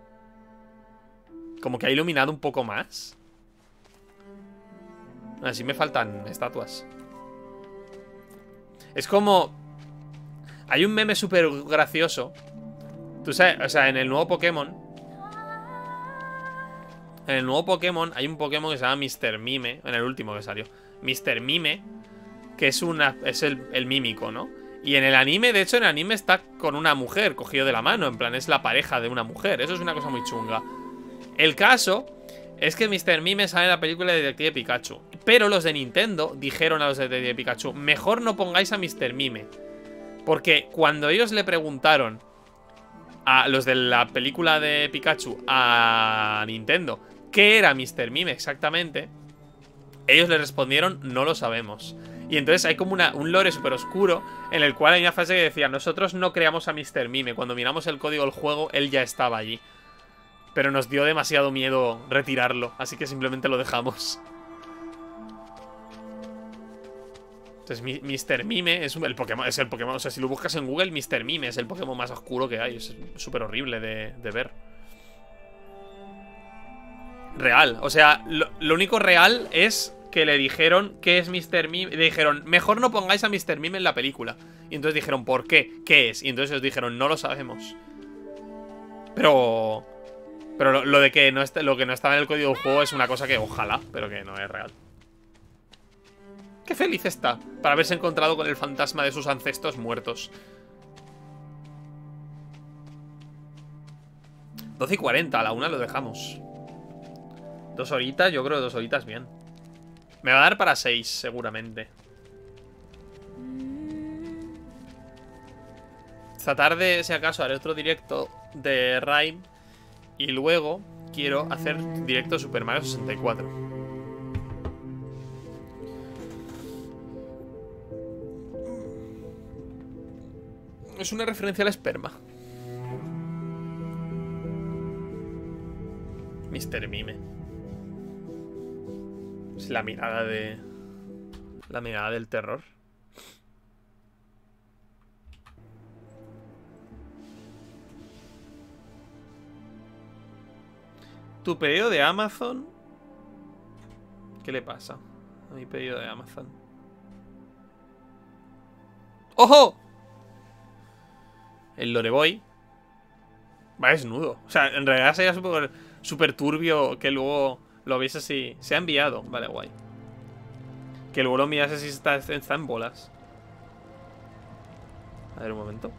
Como que ha iluminado un poco más. Así me faltan estatuas. Es como... Hay un meme súper gracioso. Tú sabes, o sea, en el nuevo Pokémon... En el nuevo Pokémon hay un Pokémon que se llama Mr. Mime. En el último que salió. Mr. Mime. Que es el mímico, ¿no? Y en el anime, de hecho, en el anime está con una mujer cogido de la mano. En plan, es la pareja de una mujer. Eso es una cosa muy chunga. El caso es que Mr. Mime sale en la película de Detective Pikachu. Pero los de Nintendo dijeron a los de Detective Pikachu: mejor no pongáis a Mr. Mime. Porque cuando ellos le preguntaron a los de la película de Pikachu a Nintendo qué era Mr. Mime exactamente, ellos le respondieron: no lo sabemos. Y entonces hay como un lore súper oscuro en el cual hay una frase que decía: nosotros no creamos a Mr. Mime. Cuando miramos el código del juego, él ya estaba allí. Pero nos dio demasiado miedo retirarlo, así que simplemente lo dejamos. Entonces Mr. Mime es el Pokémon, o sea, si lo buscas en Google, Mr. Mime es el Pokémon más oscuro que hay. Es súper horrible de ver. Real, o sea, lo único real es que le dijeron que es Mr. Mime. Le dijeron: mejor no pongáis a Mr. Mime en la película. Y entonces dijeron: ¿por qué? ¿Qué es? Y entonces ellos dijeron: no lo sabemos. Pero lo de que lo que no estaba en el código del juego es una cosa que ojalá, pero que no es real. Qué feliz está para haberse encontrado con el fantasma de sus ancestros muertos. 12:40, a la 1 lo dejamos. 2 horitas, yo creo que 2 horitas bien. Me va a dar para 6, seguramente. Esta tarde, si acaso, haré otro directo de Rime. Y luego quiero hacer directo de Super Mario 64. Es una referencia al esperma. Mr. Mime. Es la mirada de... la mirada del terror. Tu pedido de Amazon. ¿Qué le pasa a mi pedido de Amazon? ¡Ojo! El Loreboy va desnudo. O sea, en realidad sería súper turbio que luego lo viese así. Se ha enviado. Vale, guay. Que luego lo mirase si está en bolas. A ver, un momento.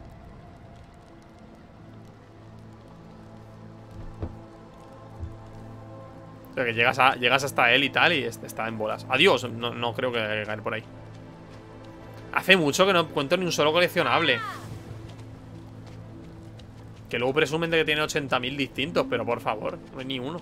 O sea, que llegas hasta él y tal y está en bolas. Adiós, no creo que haya que caer por ahí. Hace mucho que no encuentro ni un solo coleccionable. Que luego presumen de que tiene 80.000 distintos, pero por favor, no hay ni uno.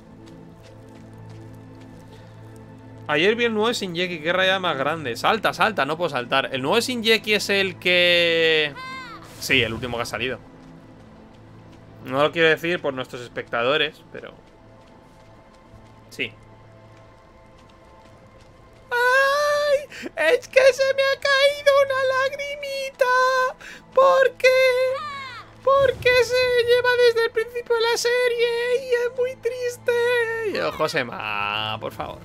Ayer vi el nuevo Shingeki, qué rayada más grande. Salta, salta, no puedo saltar. El nuevo Shingeki es el que... sí, el último que ha salido. No lo quiero decir por nuestros espectadores, pero... sí. ¡Ay! Es que se me ha caído una lagrimita. ¿Por qué? Porque se lleva desde el principio de la serie y es muy triste. Y yo, Josema, por favor.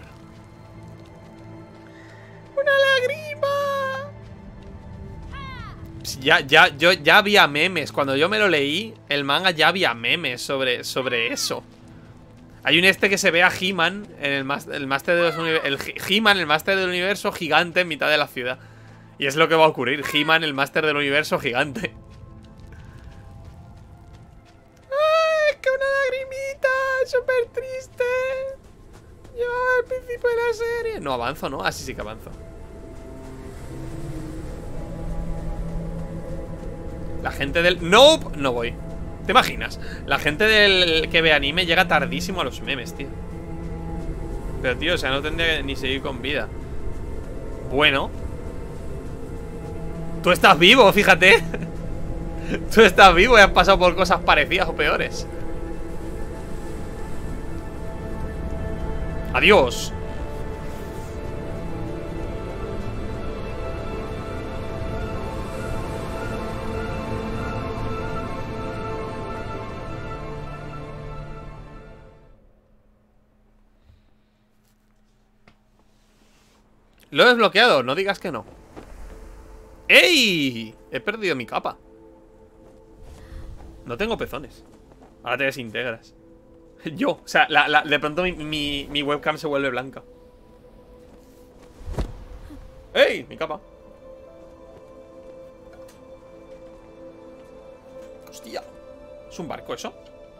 ¡Una lágrima! Ya había memes. Cuando yo me lo leí, el manga ya había memes sobre eso. Hay un que se ve a He-Man en el máster de los He-Man, el máster del universo gigante en mitad de la ciudad. Y es lo que va a ocurrir. He-Man, el máster del universo gigante. ¡Ay, que una lagrimita! ¡Súper triste! Llevaba al principio de la serie. No avanzo, ¿no? Así sí que avanzo. La gente del... ¡Nope! No voy. ¿Te imaginas? La gente del que ve anime llega tardísimo a los memes, tío. Pero, tío, o sea, no tendría que ni seguir con vida. Bueno. Tú estás vivo, fíjate. Tú estás vivo y has pasado por cosas parecidas o peores. Adiós. Lo he desbloqueado, no digas que no. ¡Ey! He perdido mi capa. No tengo pezones. Ahora te desintegras. Yo, o sea, de pronto mi webcam se vuelve blanca. ¡Ey! Mi capa. Hostia. ¿Es un barco eso?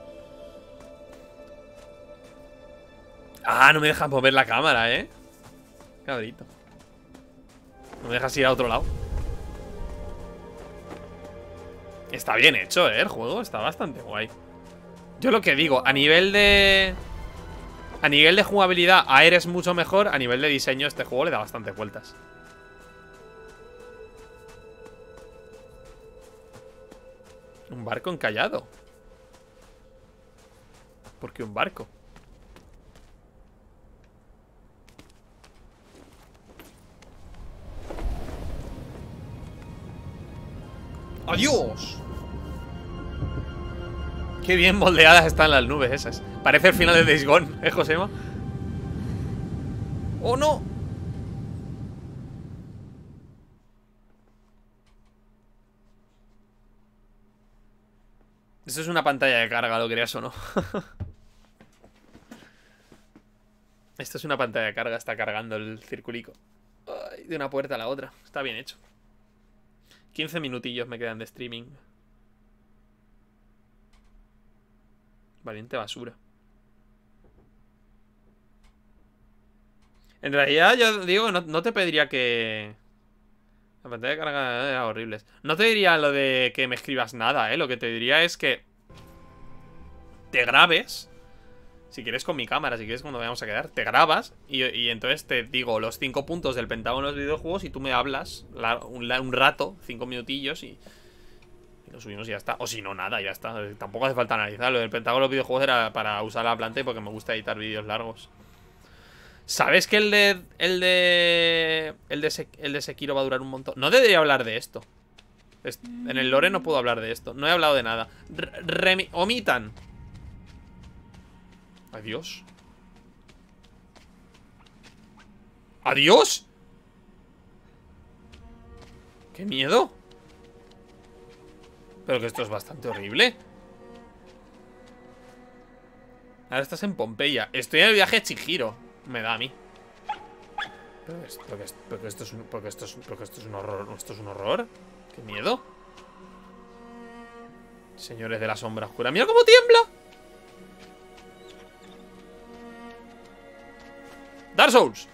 Ah, no me dejas mover la cámara, Cabrito. No me dejas ir a otro lado. Está bien hecho, el juego. Está bastante guay. Yo lo que digo, a nivel de jugabilidad, Air es mucho mejor. A nivel de diseño, este juego le da bastantes vueltas. Un barco encallado. ¿Por qué un barco? ¡Adiós! Qué bien moldeadas están las nubes esas. Parece el final de Days Gone, Josema? ¡Oh, no! Esto es una pantalla de carga, lo creas o no. Esto es una pantalla de carga, está cargando el circulico. Ay, de una puerta a la otra. Está bien hecho. 15 minutillos me quedan de streaming. Valiente basura. En realidad yo digo, no te pediría que... La pantalla de carga era horrible. No te diría lo de que me escribas nada, Lo que te diría es que te grabes. Si quieres con mi cámara, si quieres cuando vayamos a quedar, te grabas y entonces te digo los 5 puntos del Pentágono de los videojuegos y tú me hablas un rato, 5 minutillos y lo subimos y ya está. O si no, nada, ya está. Tampoco hace falta analizarlo. El Pentágono de los videojuegos era para usar la planta y porque me gusta editar vídeos largos. ¿Sabes que el de Sekiro va a durar un montón? No debería hablar de esto. En el lore no puedo hablar de esto. No he hablado de nada. Omitan. Adiós. ¿Adiós? ¡Qué miedo! Pero que esto es bastante horrible. Ahora estás en Pompeya. Estoy en el viaje de Chihiro. Me da a mí. Porque esto es un horror. ¿Esto es un horror? ¡Qué miedo! Señores de la sombra oscura. ¡Mira cómo tiembla! Dark Souls.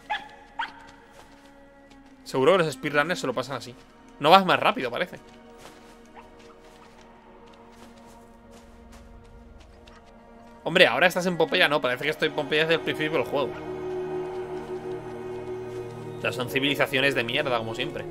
Seguro que los speedrunners se lo pasan así. No vas más rápido, parece. Hombre, ahora estás en Pompeya. No, parece que estoy en Pompeya desde el principio del juego. O sea, son civilizaciones de mierda, como siempre.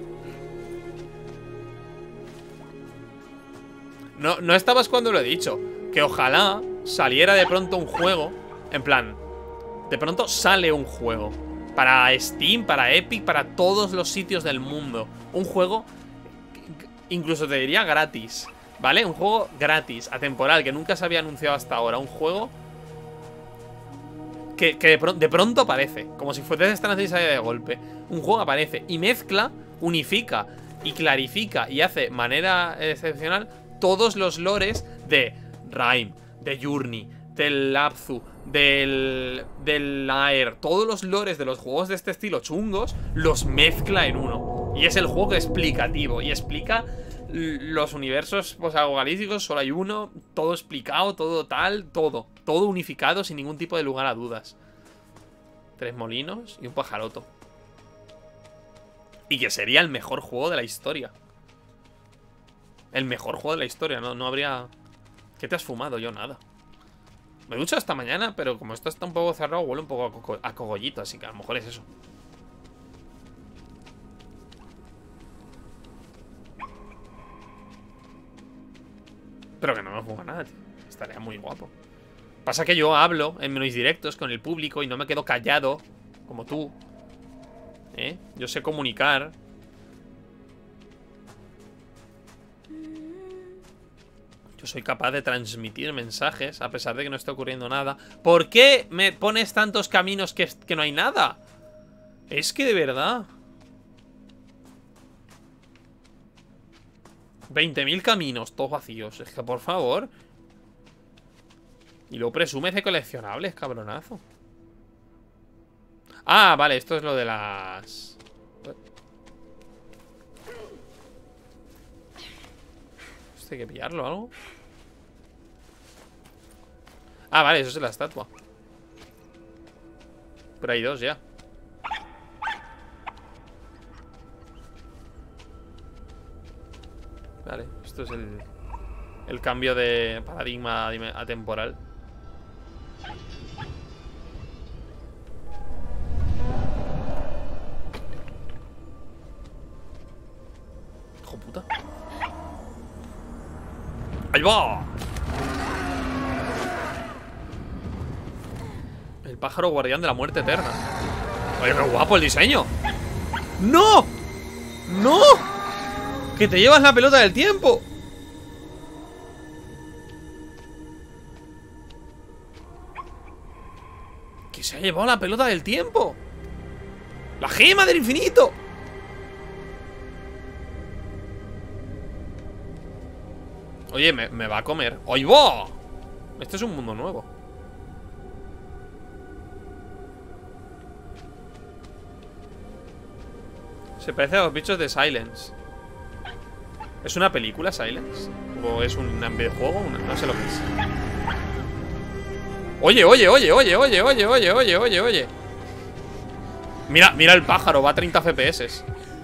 No estabas cuando lo he dicho. Que ojalá saliera de pronto un juego. En plan, de pronto sale un juego para Steam, para Epic, para todos los sitios del mundo. Un juego, incluso te diría gratis, ¿vale? Un juego gratis, atemporal, que nunca se había anunciado hasta ahora. Un juego que de pronto aparece, como si fuese esta necesidad de golpe. Un juego aparece y mezcla, unifica y clarifica y hace de manera excepcional todos los lores de Rime, de Journey, del Abzu, del Air. Todos los lores de los juegos de este estilo chungos los mezcla en uno. Y es el juego explicativo. Y explica los universos posapocalípticos. Solo hay uno. Todo explicado, todo tal, todo. Todo unificado sin ningún tipo de lugar a dudas. 3 molinos y un pajaroto. Y que sería el mejor juego de la historia. El mejor juego de la historia. No habría... ¿Qué te has fumado? Yo nada. Me he duchado esta mañana, pero como esto está un poco cerrado, huele un poco a cogollito, así que a lo mejor es eso. Pero que no me fuma nada, tío. Estaría muy guapo. Pasa que yo hablo en mis directos con el público y no me quedo callado, como tú. Yo sé comunicar. Yo soy capaz de transmitir mensajes a pesar de que no esté ocurriendo nada. ¿Por qué me pones tantos caminos que no hay nada? Es que de verdad 20.000 caminos, todos vacíos. Es que por favor. Y luego presumes de coleccionables, cabronazo. Ah, vale, esto es lo de las... ¿Esto hay que pillarlo o algo? Ah, vale, eso es la estatua. Pero hay dos ya. Vale, esto es el cambio de paradigma atemporal. Hijo puta. ¡Ahí va! El pájaro guardián de la muerte eterna. Oye, qué guapo el diseño. ¡No! ¡No! ¡Que te llevas la pelota del tiempo! ¡Que se ha llevado la pelota del tiempo! ¡La gema del infinito! Oye, me va a comer. ¡Ay, va! Este es un mundo nuevo. Se parece a los bichos de Silence. ¿Es una película, Silence? ¿O es un videojuego? No sé lo que es. Oye, oye, oye, oye, oye, oye, oye, oye, oye, oye. Mira, mira el pájaro, va a 30 FPS. Es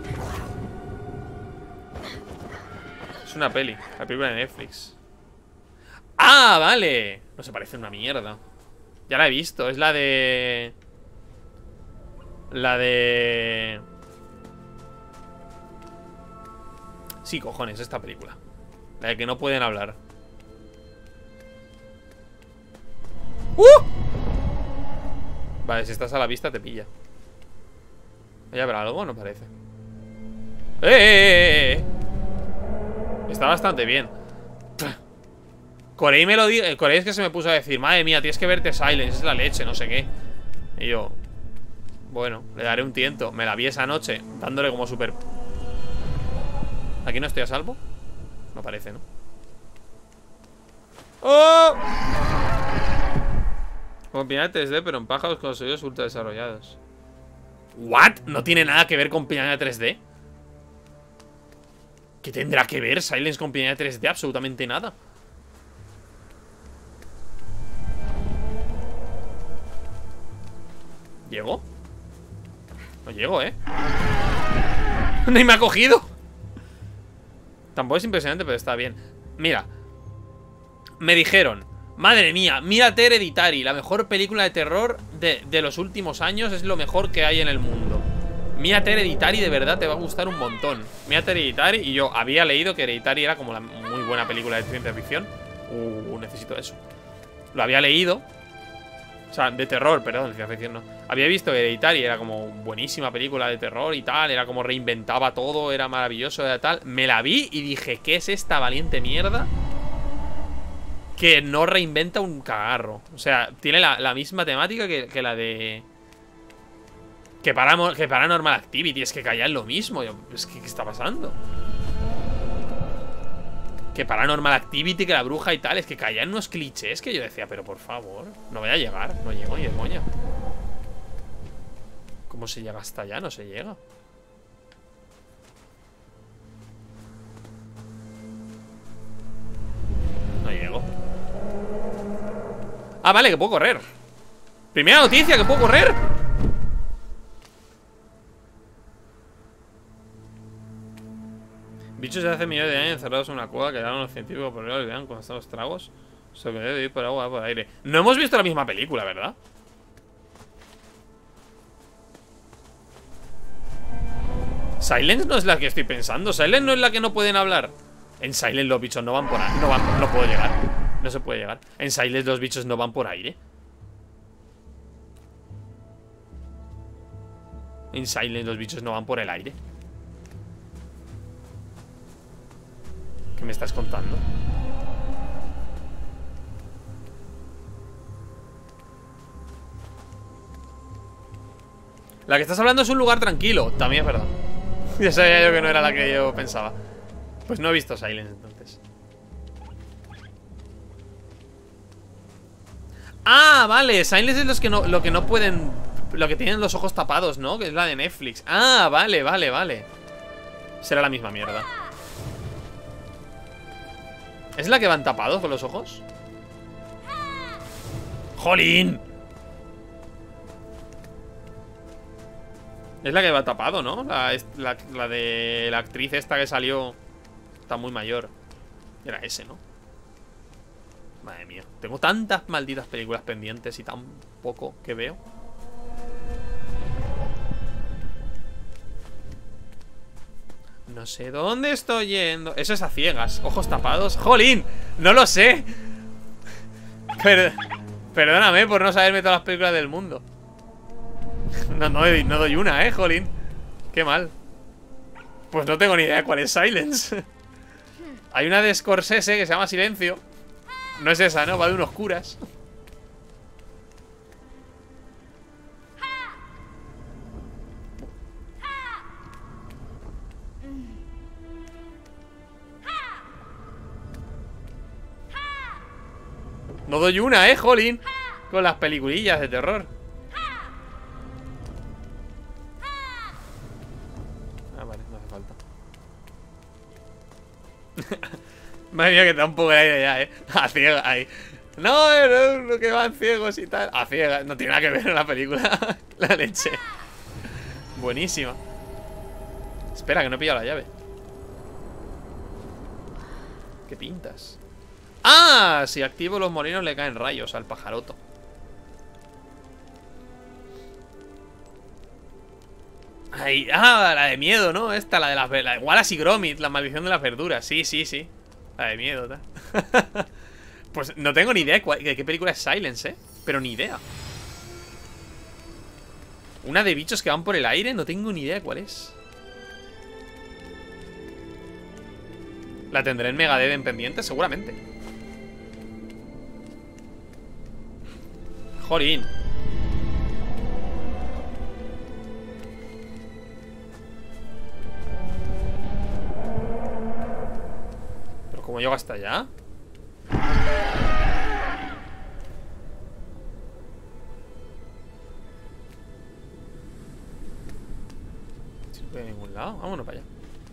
una peli, la película de Netflix. ¡Ah, vale! No se parece una mierda. Ya la he visto, es la de... Sí, cojones, esta película. La de que no pueden hablar. Vale, si estás a la vista te pilla. ¿Voy a ver algo? No parece. Está bastante bien. Corey me lo dijo. Corey es que se me puso a decir: madre mía, tienes que verte Silence, es la leche, no sé qué. Y yo, bueno, le daré un tiento. Me la vi esa noche, dándole como súper. ¿Aquí no estoy a salvo? No parece, ¿no? ¡Oh! Con Piranha 3D, pero en pájaros con los oídos ultra desarrollados. ¿What? ¿No tiene nada que ver con Piranha 3D? ¿Qué tendrá que ver Silence con Piranha 3D? Absolutamente nada. ¿Llego? No llego, ¿eh? Ni me ha cogido. Tampoco es impresionante, pero está bien. Mira, me dijeron: madre mía, mírate Hereditary, la mejor película de terror de los últimos años. Es lo mejor que hay en el mundo. Mírate Hereditary, de verdad te va a gustar un montón. Mírate Hereditary. Y yo había leído que Hereditary era como la muy buena película de ciencia ficción. Necesito eso. Lo había leído. O sea, de terror, perdón, de ciencia ficción no. Había visto que Hereditary era como buenísima película de terror y tal. Era como reinventaba todo, era maravilloso, era tal. Me la vi y dije: ¿qué es esta valiente mierda? Que no reinventa un cagarro. O sea, tiene la misma temática que la de... Que Paranormal Activity. Es que caía en lo mismo. Es que, ¿qué está pasando? Que Paranormal Activity, que la bruja y tal. Es que caía en unos clichés que yo decía: pero por favor, no voy a llegar. No llego ni de coña. ¿Cómo se llega hasta allá? No se llega. No llego. Ah, vale, que puedo correr. Primera noticia, que puedo correr. Bichos de hace millones de años encerrados en una cueva. Quedaron los científicos por el olvidaron cuando están los tragos. Se debe ir por agua, por aire. No hemos visto la misma película, ¿verdad? Silence no es la que estoy pensando. Silence no es la que no pueden hablar. En Silence los bichos no van por aire. No puedo llegar. No se puede llegar. En Silence los bichos no van por aire. En Silence los bichos no van por el aire. ¿Qué me estás contando? La que estás hablando es un lugar tranquilo. También es verdad. Ya sabía yo que no era la que yo pensaba. Pues no he visto Silence entonces. Ah, vale, Silence es lo que no pueden... Lo que tienen los ojos tapados, ¿no? Que es la de Netflix. Ah, vale, vale, vale. Será la misma mierda. ¿Es la que van tapados con los ojos? ¡Jolín! Es la que va tapado, ¿no? La de la actriz esta que salió. Está muy mayor. Era ese, ¿no? Madre mía. Tengo tantas malditas películas pendientes y tan poco que veo. No sé dónde estoy yendo. Eso es a ciegas. Ojos tapados. ¡Jolín! ¡No lo sé! Perdóname por no saberme todas las películas del mundo. No doy una, jolín. Qué mal. Pues no tengo ni idea cuál es Silence. Hay una de Scorsese que se llama Silencio. No es esa, ¿no? Va de unos curas. No doy una, jolín. Con las peliculillas de terror. Ah, vale, no hace falta. Madre mía, que te da un poco de aire ya, A ciegas, ahí. No, no, que van ciegos y tal. A ciegas, no tiene nada que ver en la película. La leche. Buenísima. Espera, que no he pillado la llave. ¿Qué pintas? ¡Ah! Si activo los molinos le caen rayos al pajaroto. Ay, la de miedo, ¿no? Esta, la de las... Wallace y Gromit, la maldición de las verduras. Sí, sí, sí. La de miedo, tal. Pues no tengo ni idea de qué película es Silence, pero ni idea. Una de bichos que van por el aire, no tengo ni idea de cuál es. ¿La tendré en Megadeth en pendiente? Seguramente. Jolín. ¿Pero cómo llego hasta allá? Si no puede ir a ningún lado. Vámonos para allá.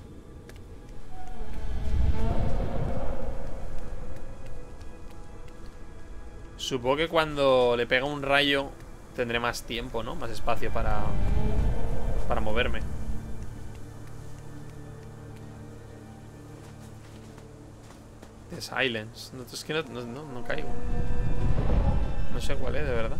Supongo que cuando le pega un rayo tendré más tiempo, ¿no? Más espacio para moverme. The Silence. No, es que no caigo. No sé cuál es, de verdad.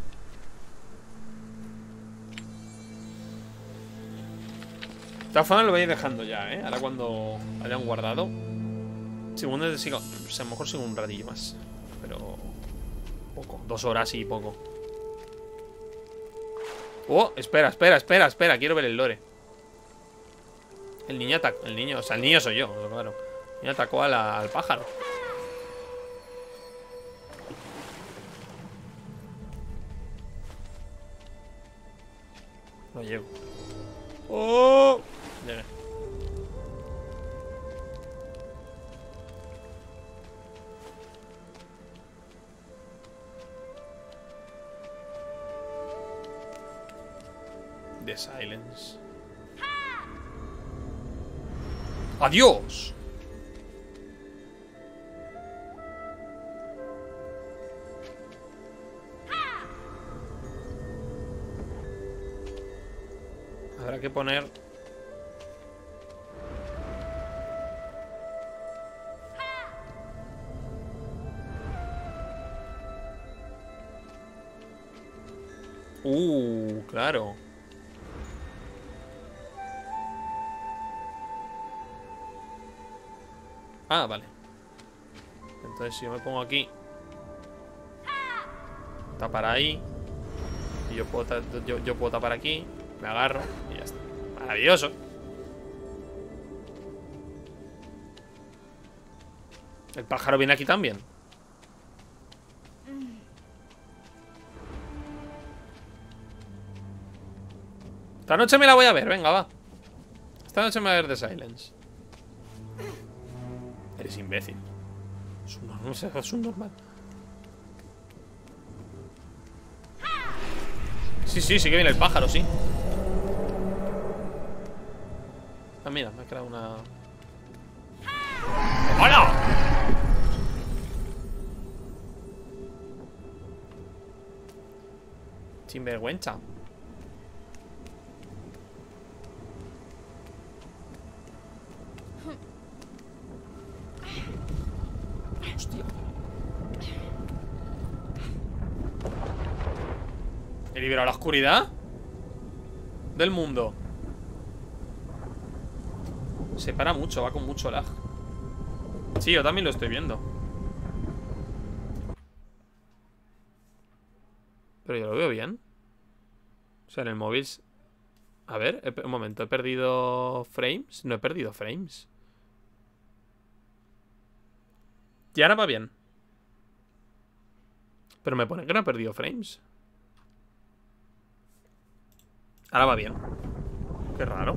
De todas formas lo voy a ir dejando ya, Ahora cuando hayan guardado. Segundo, sigo. O sea, a lo mejor sigo un ratillo más. Pero... poco, 2 horas y poco. Oh, espera. Quiero ver el lore. El niño atacó. El niño soy yo, claro. El niño atacó al pájaro. No llego. Oh, llegué. The Silence. ¡Adiós! Habrá que poner... claro. Ah, vale. Entonces si yo me pongo aquí, tapar ahí, y yo puedo tapar aquí, me agarro y ya está. Maravilloso. El pájaro viene aquí también. Esta noche me la voy a ver, venga, va. Esta noche me voy a ver The Silence. Eres imbécil. Es un normal. Sí que viene el pájaro, sí. Ah, mira, me ha creado una... ¡Hola! Sinvergüenza. Hostia. ¿He liberado la oscuridad del mundo? Se para mucho, va con mucho lag. Sí, yo también lo estoy viendo. Pero yo lo veo bien. O sea, en el móvil... A ver, un momento, ¿he perdido frames? No he perdido frames. Y ahora va bien. Pero me pone que no he perdido frames. Ahora va bien. Qué raro.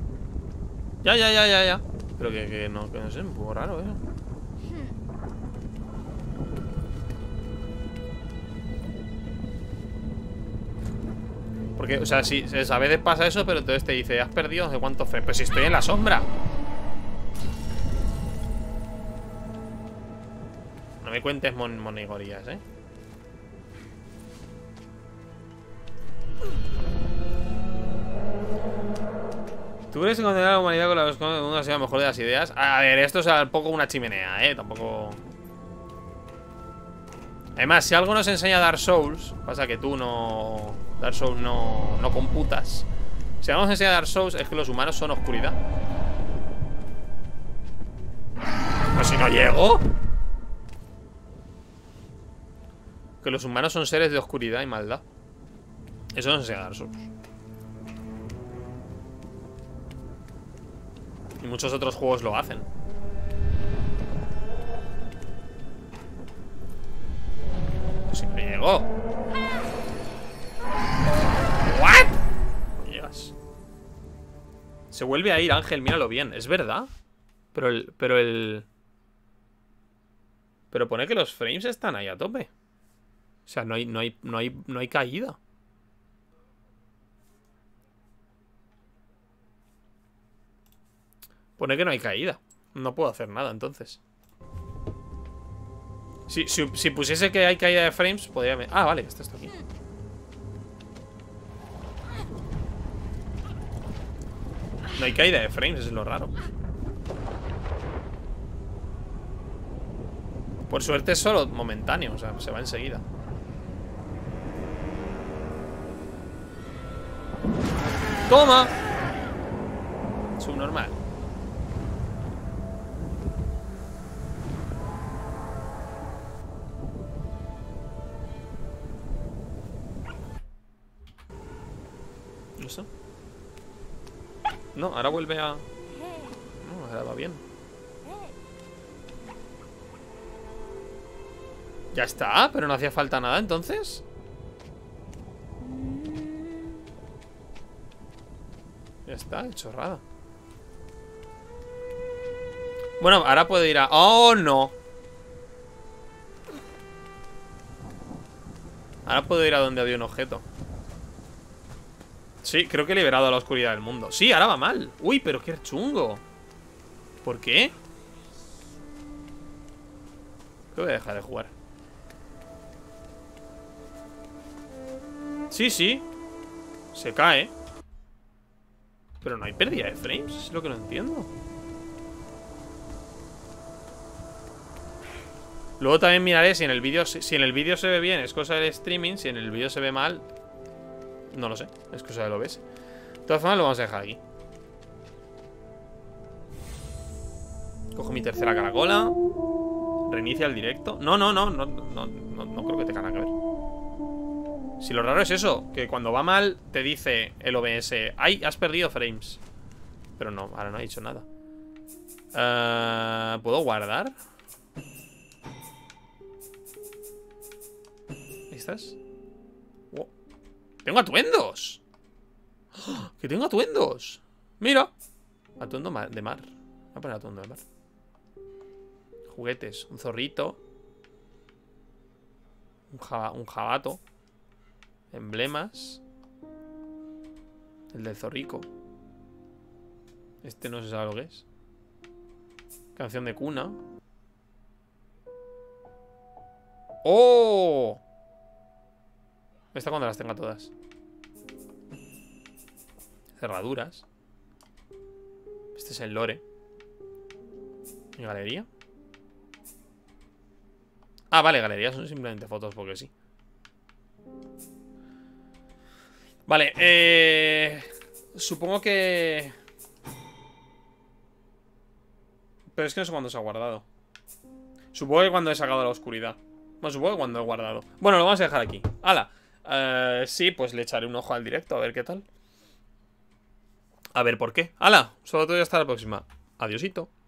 Ya. Pero que no sé, un poco raro eso. Porque, o sea, sí, a veces pasa eso, pero entonces te dice, has perdido no sé cuántos frames. Pero si estoy en la sombra. No me cuentes monigorías, ¿eh? ¿Tú crees que condenar a la humanidad con la mundo ha sido la mejor de las ideas? A ver, esto es un poco una chimenea, ¿eh? Tampoco... Además, si algo nos enseña Dark Souls, pasa que tú no... Dark Souls no computas. Si algo nos enseña Dark Souls es que los humanos son oscuridad. Pues si no llego. Que los humanos son seres de oscuridad y maldad. Eso nos enseña Dark Souls. Y muchos otros juegos lo hacen. Pues si no llego. ¿What? No llegas. Se vuelve a ir, Ángel, míralo bien. Es verdad. Pero pone que los frames están ahí a tope. O sea, no hay caída. Pone que no hay caída. No puedo hacer nada, entonces. Si pusiese que hay caída de frames, podría... Ah, vale, está esto aquí. No hay caída de frames, eso es lo raro. Por suerte es solo momentáneo, o sea, se va enseguida. ¡Toma! Subnormal. ¿Eso? No, ahora vuelve a... No, ahora va bien. Ya está, pero no hacía falta nada entonces. Ya está, chorrada. Bueno, ahora puedo ir a... ¡Oh, no! Ahora puedo ir a donde había un objeto. Sí, creo que he liberado a la oscuridad del mundo. Sí, ahora va mal. Uy, pero qué chungo. ¿Por qué? Creo que voy a dejar de jugar. Sí, sí. Se cae. Pero no hay pérdida de frames. Es lo que no entiendo. Luego también miraré si en el vídeo se ve bien, es cosa del streaming. Si en el vídeo se ve mal, no lo sé, es cosa del OBS. De todas formas lo vamos a dejar aquí. Cojo mi tercera caracola. Reinicia el directo. No creo que tenga nada que ver. Si lo raro es eso, que cuando va mal te dice el OBS, ¡ay, has perdido frames! Pero no, ahora no ha dicho nada. ¿Puedo guardar? ¿Estas? Oh, ¡tengo atuendos! ¡Oh! ¡Que tengo atuendos! ¡Mira! Atuendo de mar. Voy a poner atuendo de mar. Juguetes. Un zorrito. Un jabato. Emblemas. El del zorrico. Este no se sabe lo que es. Canción de cuna. ¡Oh! Esta cuando las tenga todas. Cerraduras. Este es el lore. ¿Y galería? Ah, vale, galerías son simplemente fotos porque sí. Vale, supongo que... Pero es que no sé cuándo se ha guardado. Supongo que cuando he sacado la oscuridad. Bueno, supongo que cuando he guardado. Bueno, lo vamos a dejar aquí. ¡Hala! Sí, pues le echaré un ojo al directo a ver qué tal. A ver por qué. ¡Hala! Solo te voy hasta la próxima. Adiosito.